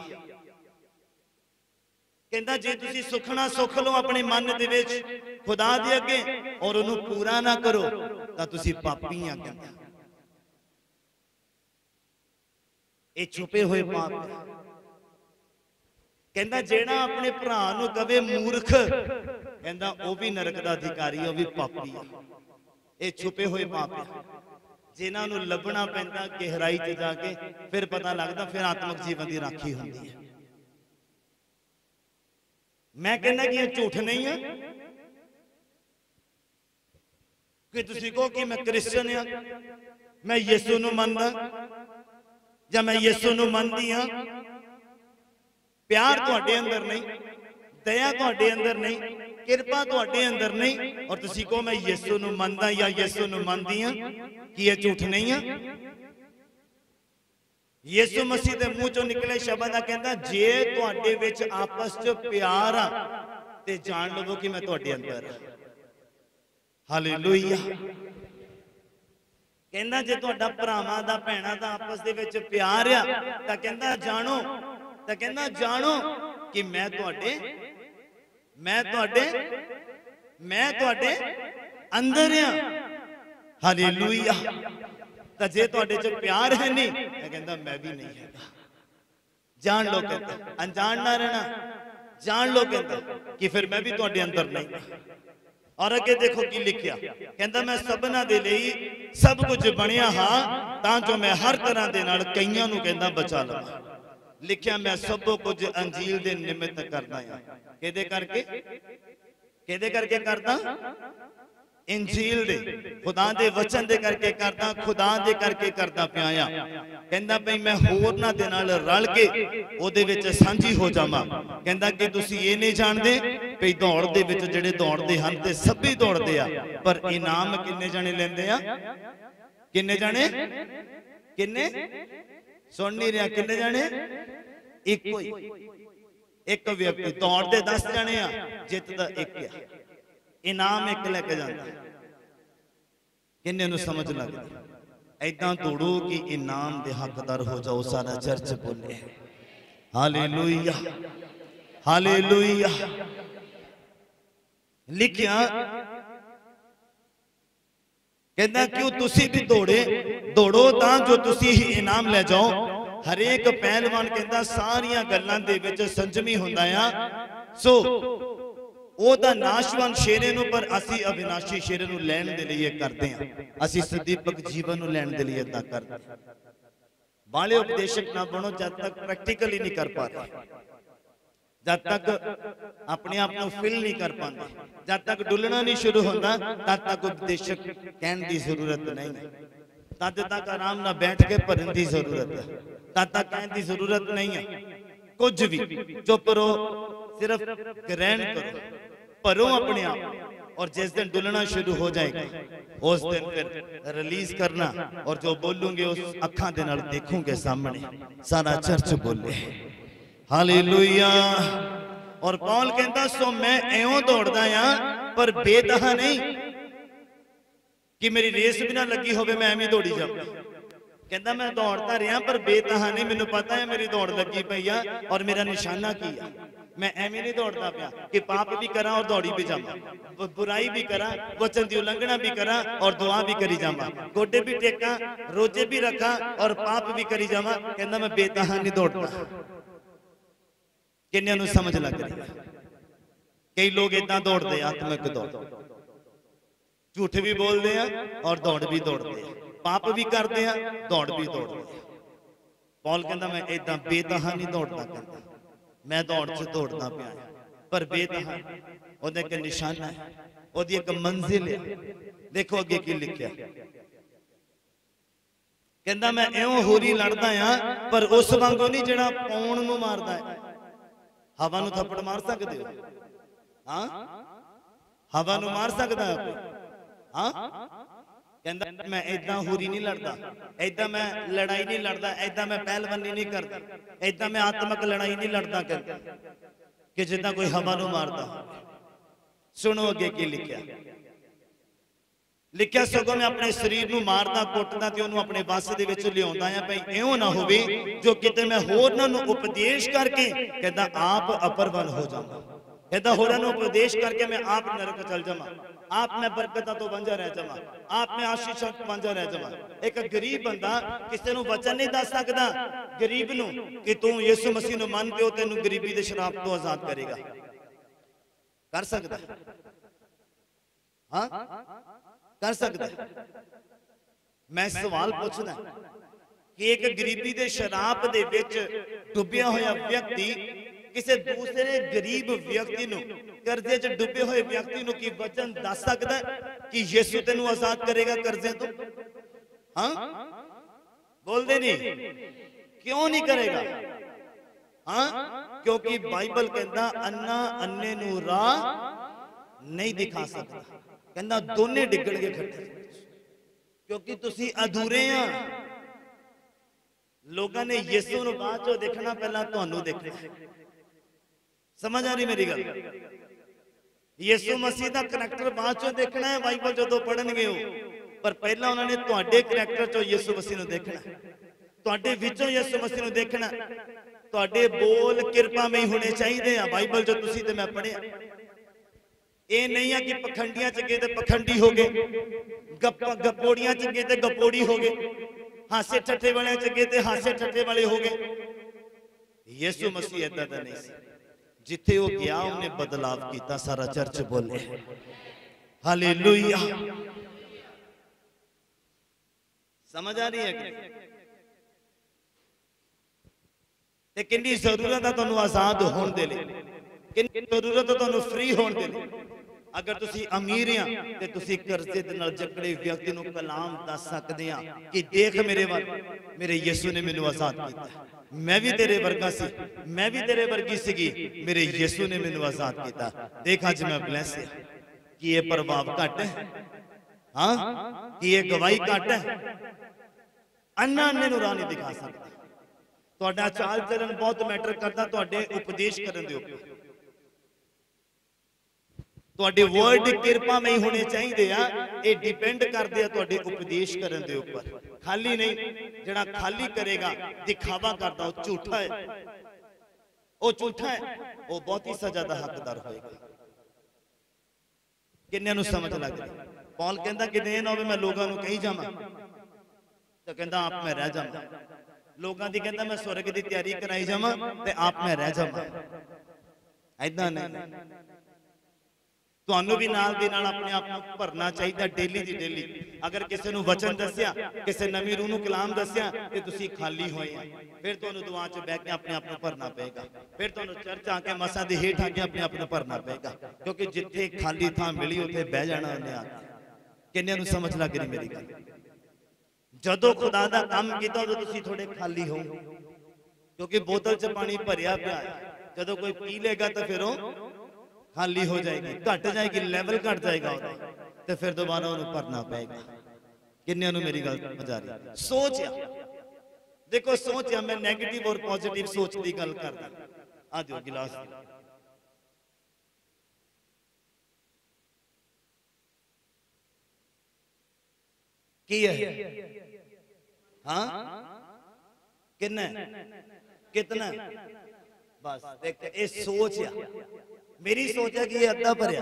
कहंदा जे तुसी सुखना सुख लो अपने मन दे विच खुदा दे अगे और उन्होंने पूरा ना करो तां तुसी पापी आ। कहंदा ये छुपे हुए पाप है। कहंदा जेड़ा अपने भरा नूं कवे मूर्ख, कहंदा वो भी नरक दा अधिकारी, वो भी पापी है। ये छुपे हुए पाप है, जिन्हां नूं लभना पैंदा गहराई च जाके, फिर पता लगदा, फिर आत्मक जीवन की राखी होंदी है। मैं कहना कि ये झूठ नहीं है कि तुसी कहो कि मैं क्रिश्चियन हां, मैं यीशु नूं मनदा या मैं यीशु नूं मनदी हां। प्यार तुहाडे अंदर नहीं, दया तुहाडे अंदर नहीं, किरपा तुहाडे अंदर नहीं, और तुसी कहो मैं यीशु नूं मनदा या यीशु नूं मनदी हां, कि ये झूठ नहीं है? ਯਿਸੂ ਮਸੀਹ ਦੇ ਮੂੰਹ ਚੋਂ ਨਿਕਲੇ ਸ਼ਬਦ ਆ, ਕਹਿੰਦਾ ਜੇ ਤੁਹਾਡੇ ਵਿੱਚ ਆਪਸ 'ਚ ਪਿਆਰ ਆ ਤੇ ਜਾਣ ਲਵੋ ਕਿ ਮੈਂ ਤੁਹਾਡੇ ਅੰਦਰ ਆ। ਹਾਲੇਲੂਇਆ। ਕਹਿੰਦਾ ਜੇ ਤੁਹਾਡਾ ਭਰਾਵਾਂ ਦਾ ਭੈਣਾਂ ਦਾ ਆਪਸ ਦੇ ਵਿੱਚ ਪਿਆਰ ਆ ਤਾਂ ਕਹਿੰਦਾ ਜਾਣੋ ਕਿ ਮੈਂ ਤੁਹਾਡੇ ਅੰਦਰ ਆ। ਹਾਲੇਲੂਇਆ। ਤਾਂ ਜੇ ਤੁਹਾਡੇ 'ਚ ਪਿਆਰ ਹੈ ਨਹੀਂ ਤਾਂ ਕਹਿੰਦਾ ਮੈਂ ਵੀ ਨਹੀਂ ਹੈਗਾ। ਜਾਣ ਲੋ, ਕਹਿੰਦਾ ਅਣਜਾਣ ਨਾ ਰਹਿਣਾ, ਜਾਣ ਲੋ ਕਹਿੰਦਾ ਕਿ ਫਿਰ ਮੈਂ ਵੀ ਤੁਹਾਡੇ ਅੰਦਰ ਨਹੀਂ। और अगे देखो की लिखिया, कहता मैं सबना दे लई सब कुछ बनिया हाँ तां जो मैं हर तरह दे नाल कईयां नूं कहंदा बचा लवां। लिखिया मैं सब कुछ अंजील दे निमित्त करदा हां। किहदे करके करदा? इंजील दे, खुदा दे वचन दे करके करदा, खुदा दे करके करदा पिया आ। कहंदा भई मैं होरना दे नाल रल के ओदे विच सांझी हो जावां। कहंदा कि तुसीं ये नहीं जानदे भई दौड़ दे विच जिहड़े दौड़दे हन ते सभी दौड़दे आ, पर इनाम किन्ने जाने लैंदे आ? किन्ने जाने? किन्ने? सुन नहीं रहा, किन्ने जाने? इक्को ही। एक व्यक्ति दौड़दे 10 जाने आ, जितदा एक आ। इनाम एक लेके जाता। किन्ने नूं समझ लगदी? ऐदां दौड़ो कि इनाम दे हकदार हो जाओ। सारा चर्च बोले हालेलुया, हालेलुया। लिखिया कहना क्यों तुसी भी दौड़ो तां जो तुसी ही इनाम ले जाओ। हरेक पहलवान कहता सारियां गल्लां दे विच संजमी हुंदा आ। सो ओदा नाशवान शेरे नूं, पर असी अविनाशी शेरे नूं लैण दे लई करदे हां। असी सदीपक जीवन नूं लैण दे लई इदां करदे। बाले उपदेशक ना बनो जब तक प्रैक्टिकली नहीं कर पा रहे, जब तक अपने आप को फिल नहीं कर पाते, जब तक डुलना नहीं शुरू होता तब तक उपदेशक कहने की जरूरत नहीं है। तब तक आराम ना बैठ के भरन की जरूरत है, तब तक कहने की जरूरत नहीं है। कुछ भी चुप रहो, सिर्फ ग्रहण करो, भरो अपने आप। और जिस दिन डुलना शुरू हो जाएगा उस दिन फिर रिलीज करना, और जो बोलूंगे उस अखां दे नाल देखोगे सामने। सारा चर्च बोले हालेलुया। और पौल कहता सो मैं एवं दौड़दा हां पर बेतहा नहीं कि मेरी रेस भी ना लगी होवे, मैं एवं दौड़ी जाऊं। कहता मैं दौड़ता रहा पर बेतहा नहीं, मैनू पता है मेरी दौड़ लगी पई आ और मेरा निशाना की है। मैं एवं नहीं दौड़ता पाया कि पाप भी करा और दौड़ी भी जावा, बुराई भी करा, वचन की उल्लंघना भी करा और दुआ भी करी जावा, गोडे भी टेका, रोजे भी रखा और पाप भी करी जावा। कहता मैं बेतहा नहीं दौड़ता। किन्ने नूं समझ लग रही है? कई लोग इदां दौड़ते आत्मिक दौड़, झूठ भी बोलते हैं और दौड़ भी दौड़ते हैं, पाप भी करते हैं, दौड़ भी दौड़ते हैं। पौल कहता मैं इदां बेतहा नहीं दौड़ता, कहता मैं दौड़ च दौड़ता पिया पर बेतहा। ओहदा एक निशाना है, ओहदी एक मंजिल है। देखो अगे की लिखिया, कहता मैं एवं होरी लड़दा हां पर उस वांगू नहीं जिहड़ा पौण नूं मारदा है। हवा नूं थप्पड़ मार सकदे हो? हाँ, हवा नूं मार सकदा है? हाँ, कहता मैं इदां होरी नहीं लड़दा, इदां मैं लड़ाई नहीं लड़दा, इदां मैं पहलवानी नहीं करदा, इदां मैं आत्मक लड़ाई नहीं लड़दा, कहता कि जिद्दां कोई हवा नूं मारदा। सुनो अगे की लिखिया, लिखिया सगों मैं अपने शरीर नूं मारदा कुटदा ते ओनूं अपने वस दे विच लिआउंदा हां भई इउं ना होवे जो किते मैं होरनां नूं उपदेश करके कहता आप अपरवन हो जावां। कहता होरां नूं उपदेश करके मैं आप नरक चल जावां, आप मैं बरकतां तो वांझा रह जावां, आप मैं आशीषां तो वांझा रह जावां। एक गरीब बंदा किसी नूं वचन नहीं दस सकदा गरीब नूं कि तू यीशु मसीह नूं मन के तैनूं गरीबी दे श्राप तो आजाद करेगा। कर सकदा? हाँ, कर सकता है। मैं सवाल पूछना कि एक गरीबी दे शराब दे विच डुबिया होया व्यक्ति किसी दूसरे गरीब व्यक्ति नूं कर्जे च डुबे हुए व्यक्ति नूं की वचन दस सकदा कि यीशु तैनूं आजाद करेगा कर्जे तो? हाँ, बोलदे नहीं, क्यों नहीं करेगा? हाँ, क्योंकि बाइबल कहता अन्ना अन्ने नूं राह नहीं दिखा सकता। कहना दोने डिगण के खट्टे क्योंकि तुसी अधूरे हैं। लोगों ने यीशु ਨੂੰ ਬਾਅਦ ਚੋਂ ਦੇਖਣਾ, ਪਹਿਲਾਂ ਤੁਹਾਨੂੰ ਦੇਖਣਾ। समझ आ रही मेरी गल? यीशु मसीह का करैक्टर बाद चों देखना है बाइबल जो पढ़नगे हो, पर पहला उन्होंने तुहाडे करैक्टर चों यीशु मसीह नूं देखना, तुहाडे विचों यीशु मसीह नूं देखना। तुहाडे बोल किरपा में ही होने चाहिए। बाइबल जो तुसीं ते मैं पढ़िया, ये नहीं है कि पखंडियां च गए तो पखंडी हो गए, गपोड़ियां च गए तो गपोड़ी हो गए, हासे ठट्ठे वाले च गए तो हासे ठट्ठे वाले हो गए। यीशु मसीह इदां दा नहीं सी। जिथे वो गया उन्हें बदलाव किया। सारा चर्च बोले हालेलुया। समझ आ रही है कि कितनी जरूरत है तुहानू आजाद होने दे लई, कितनी जरूरत है तुहानू फ्री होने दे लई। अगर तुसी अमीर आ ते तुसी कर्जे दे नाल जकड़े व्यक्ति नू कलाम दस सकदे आ कि देख मेरे वाल, मेरे यीशु ने मैनू आजाद किया, मैं भी तेरे वर्गा सी, मैं भी तेरे वर्गी सीगी, मेरे यीशु ने मैनू आजाद किया। देख अज मैं ब्लेस है कि ये प्रभाव घट है, हाँ कि ये गवाही घट है। अन्ना अन्ने नू राह नहीं दिखा सकता। तुहाडा चाल चलन बहुत मैटर करता, तुहाडे उपदेश करन दे उपर, तुहाडे वर्ड किरपा में ही होने चाहिए। ये डिपेंड करते हैं तुहाडे उपदेश करन दे उपर। खाली नहीं, जिहड़ा खाली करेगा दिखावा करता वो झूठा है, वो झूठा है, वो बहुत ही सजा का हकदार होएगा। किन्ने नूं समझ लग रही? पौल कहता कि नहीं ना होवे मैं लोगों नूं कही जावां, तो कहता आप मैं रह जावां। लोगों की कहता मैं स्वर्ग की तैयारी कराई जावां ते आप मैं रह जावां। ऐदां नहीं, तुहानू भी नाल दी नाल अपने आप को भरना चाहिए डेली दी डेली। अगर किसी नूं वचन दस्या, किसी नवीं रूह नूं कलाम दस्या ते तुसीं खाली होए आ, फिर तुहानू दुआ च बैठ के अपने आप को भरना पेगा। फिर तुहानू चर्च आके मसा दे हेठ आके अपने आप को भरना पेगा, क्योंकि जिथे खाली थां मिली उत्थे बह जाना उन्हें आके। किन्ने नूं समझ लग रही मेरी गल? जदों खुदा दा काम कीता उदों तुसीं थोड़े खाली हो, क्योंकि बोतल च पानी भरिया पिया है। जदों कोई पी लेगा तो फिर वो खाली हो जाएगी, घट जाएगी, लेवल घट जाएगा, तो फिर दोबारा उन्हें भरना पड़ेगा। किन्ने नूं मेरी गल समझ आ रही? सोच देखो, सोच मैं नेगेटिव और पॉजिटिव सोच की गल करदा। आ जाओ गिलास की है, हाँ कितना कितना, बस देख ये सोच है। मेरी सोच है कि ये अद्धा भरिया,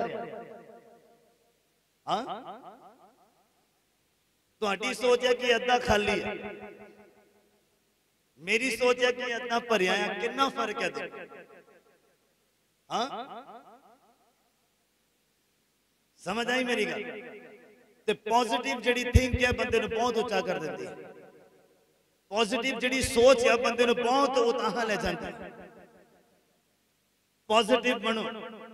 हाँ तुहाडी सोच है कि अद्धा खाली है, मेरी सोच है कि अद्धा भरिया है। कितना फर्क है देखो, हाँ समझ आई मेरी गल? ते पॉजिटिव जिहड़ी थिंक है बंदे नूं बहुत उच्चा कर देती है। पॉजिटिव जिहड़ी सोच है बंदे नूं बहुत उतां ले जाती है। पॉजिटिव बनो।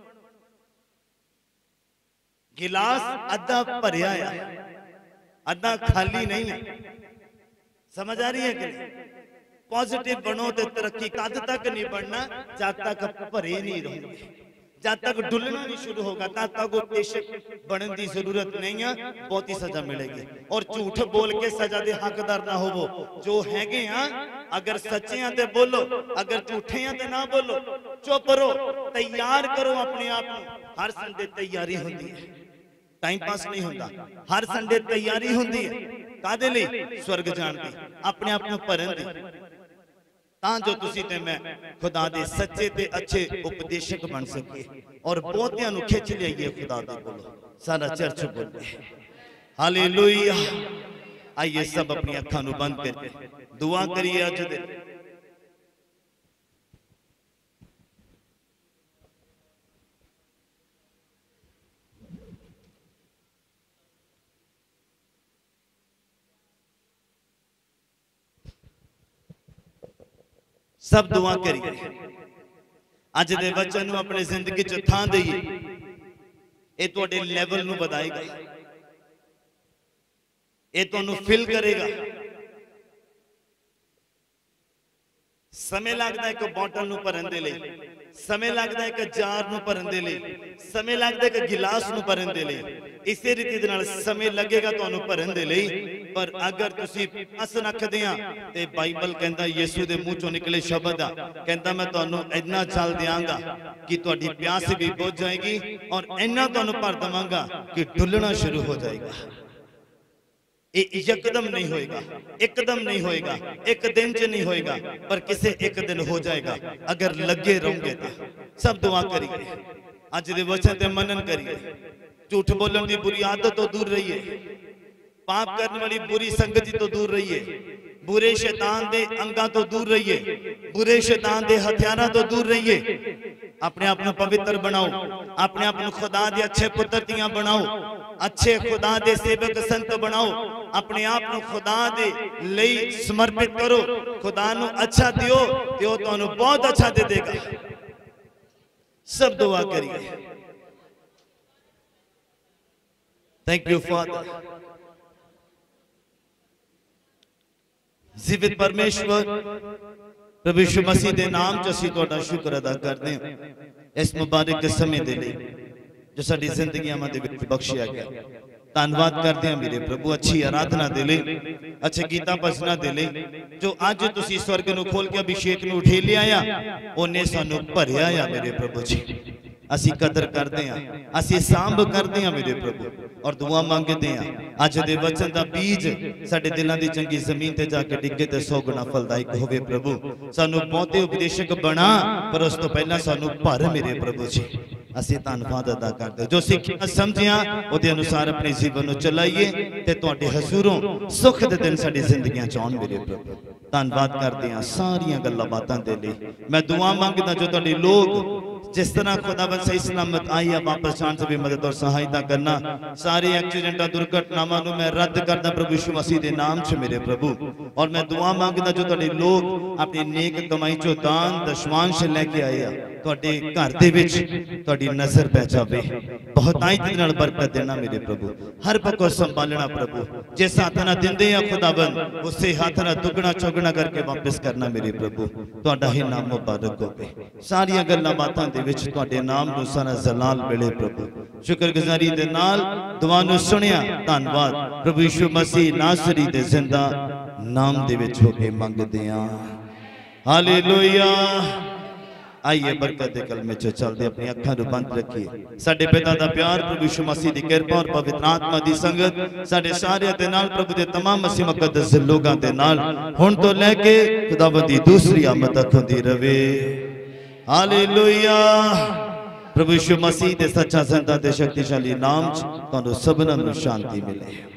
गिलास अद्धा भरिया है, अद्धा खाली नहीं है। समझ आ रही है कि नहीं? पॉजिटिव बनो तो तरक्की कद तक नहीं बढ़ना जब तक भरे नहीं रहोगे, जब तक डुलना नहीं शुरू होगा तब तक उपदेशक बनने की जरूरत नहीं है। बहुत ही सजा मिलेगी। और झूठ बोल के सजा दे हकदार ना होवो। जो हैगे आ अगर सच्चे हैं तो बोलो, अगर झूठे हैं तो ना बोलो, चुप रहो, तैयार करो अपने आप को। हर संडे तैयारी होती है, टाइम पास नहीं होता। हर संडे तैयारी होती है कादे लई? स्वर्ग जाण दी, अपने आप को भरन दी, तां जो तुसी ते मैं खुदा दे सच्चे ते अच्छे उपदेशक बन सकिए और बहुतियां नूं खिच लियाइए खुदा दे कोलों। सारा चर्च बोले हालेलुया। आइए सब अपनी अखां नूं बंद करके दुआ करिए। अज दे सब दुआ करिए। अज दे वचन नूं अपनी जिंदगी च थां दईए। ये तुहाडे लेवल नूं वधाएगा, ये तुहानूं फिल करेगा। समय लगता है एक बॉटल नूं भरन दे लई, समय लगता है एक जार नूं भरन दे लई, समय लगता है एक गिलास नूं भरन दे लई। इसे रीति दे नाल समय लगेगा तुहानूं भरन दे लई पर अगर तुसी अस रखदे आ ते बाइबल कहंदा यीशु दे मुंह चों निकले शब्द आ कहंदा मैं तुहानू इन्ना जल देंगा कि तुहाडी प्यास भी बुझ जाएगी और इन्ना तुहानू भर देवांगा कि डुलना शुरू हो जाएगा। ये यकदम नहीं होएगा, एकदम नहीं होएगा, एक दिन च नहीं होएगा, पर किसे एक दिन हो जाएगा अगर लगे रहोगे तो। सब दुआ करिए, अज दे वचन ते मनन करिए, झूठ बोलने की बुरी आदत तो दूर रहिए, पाप करने वाली बुरी संगति तो दूर रहिए, बुरे शैतान दे अंगा तो दूर रहिए, बुरे शैतान दे हथियारा तो दूर रहिए। अपने आप को पवित्र बनाओ, अपने आप को खुदा दे अच्छे पुत्र दियां बनाओ, अच्छे खुदा दे सेवक संत बनाओ, अपने आप को खुदा दे लई समर्पित करो। खुदा नु अच्छा दियो ते ओ तुहानू बहुत अच्छा दे देगा। सब दुआ करिए। Thank you father. जीवित परमेश्वर प्रभु यीशु मसीह के नाम च असीं तुहाडा शुक्र अदा करते हैं इस मुबारक समय दे लई जो साडी जिंदगियां दे विच बख्शिया गया। धन्यवाद करते हैं मेरे प्रभु अच्छी आराधना दे लई, अच्छे गीता भजना दे लई जो अज तुसीं स्वर्ग नूं खोल के अभिषेक नूं उठे लिया उन्हें सानू भरिया आ मेरे प्रभु जी। असी कदर करते हैं, असी सांभ करते हैं मेरे प्रभु और दुआ मंगते हैं अज दे वचन का बीज साडे दिलों की चंगी जमीन ते जाके डिगे ते 100 गुना फलदायक होवे प्रभु। सानू बहुते उपदेशक बना पर उस तो पहला सानू भर मेरे प्रभु जी। असी धन्यवाद अदा करते जो सीखिया समझिया उहदे अनुसार अपने जीवन को चलाइए ते तुहाडे हजूरों सुख दे दिन साडी जिंदगियां च आउण मेरे प्रभु। धन्यवाद करते हैं सारियां गल्लां बातां दे लई। मैं दुआ मंगदा जो तुहाडे लोग जिस तरह खुदावंद सही सलामत आई है वापस जान से भी मदद और सहायता करना। सारे एक्सीडेंट दुर्घटनावां नूं मैं रद्द करदा प्रभु यीशु मसीह दे नाम च मेरे प्रभु। और मैं दुआ मांगदा जो तुहाडे लोग अपनी नेक कमाई चो दान दशमांश लेके आए आ तुहाडे घर दे विच तुहाडी नजर पै जावे, बहुताई दे नाल बरकत देना मेरे प्रभु। हर पक्कों संभालना प्रभु, जिस हाथ नाल दिंदे आ खुदावंद उसे हाथ नाल दुगना चौगना करके वापस करना मेरे प्रभु। तुहाडा ही नाम मुबारक होवे। सारियां गल्लां बातां दे विच तुहाडे नाम नूं सारा जलाल मिले प्रभु। शुक्रगुजारी दे नाल दुआ नूं सुनिया। धन्यवाद प्रभु यीशु मसीह नासरी दे जिंदा नाम दे विच हो के मंगदे आ। हालेलुया। आइए बरकत के कलमे च चलते अपनी अखां नूं बंद रखिए। साडे पिता दा प्यार प्रभु यीशु मसीह दी कृपा और पवित्र आत्मा दी संगत साडे सारे दे नाल प्रभु दे तमाम मसीह मुकद्दस लोगां दे नाल हुण तो लेके खुदावंद दी दूसरी आमद तक होंदी रवे। हालेलुया। प्रभु यीशु मसीह दे सच्चा जिंदा ते शक्तिशाली नाम च तुहानू सबना नूं शांति मिले।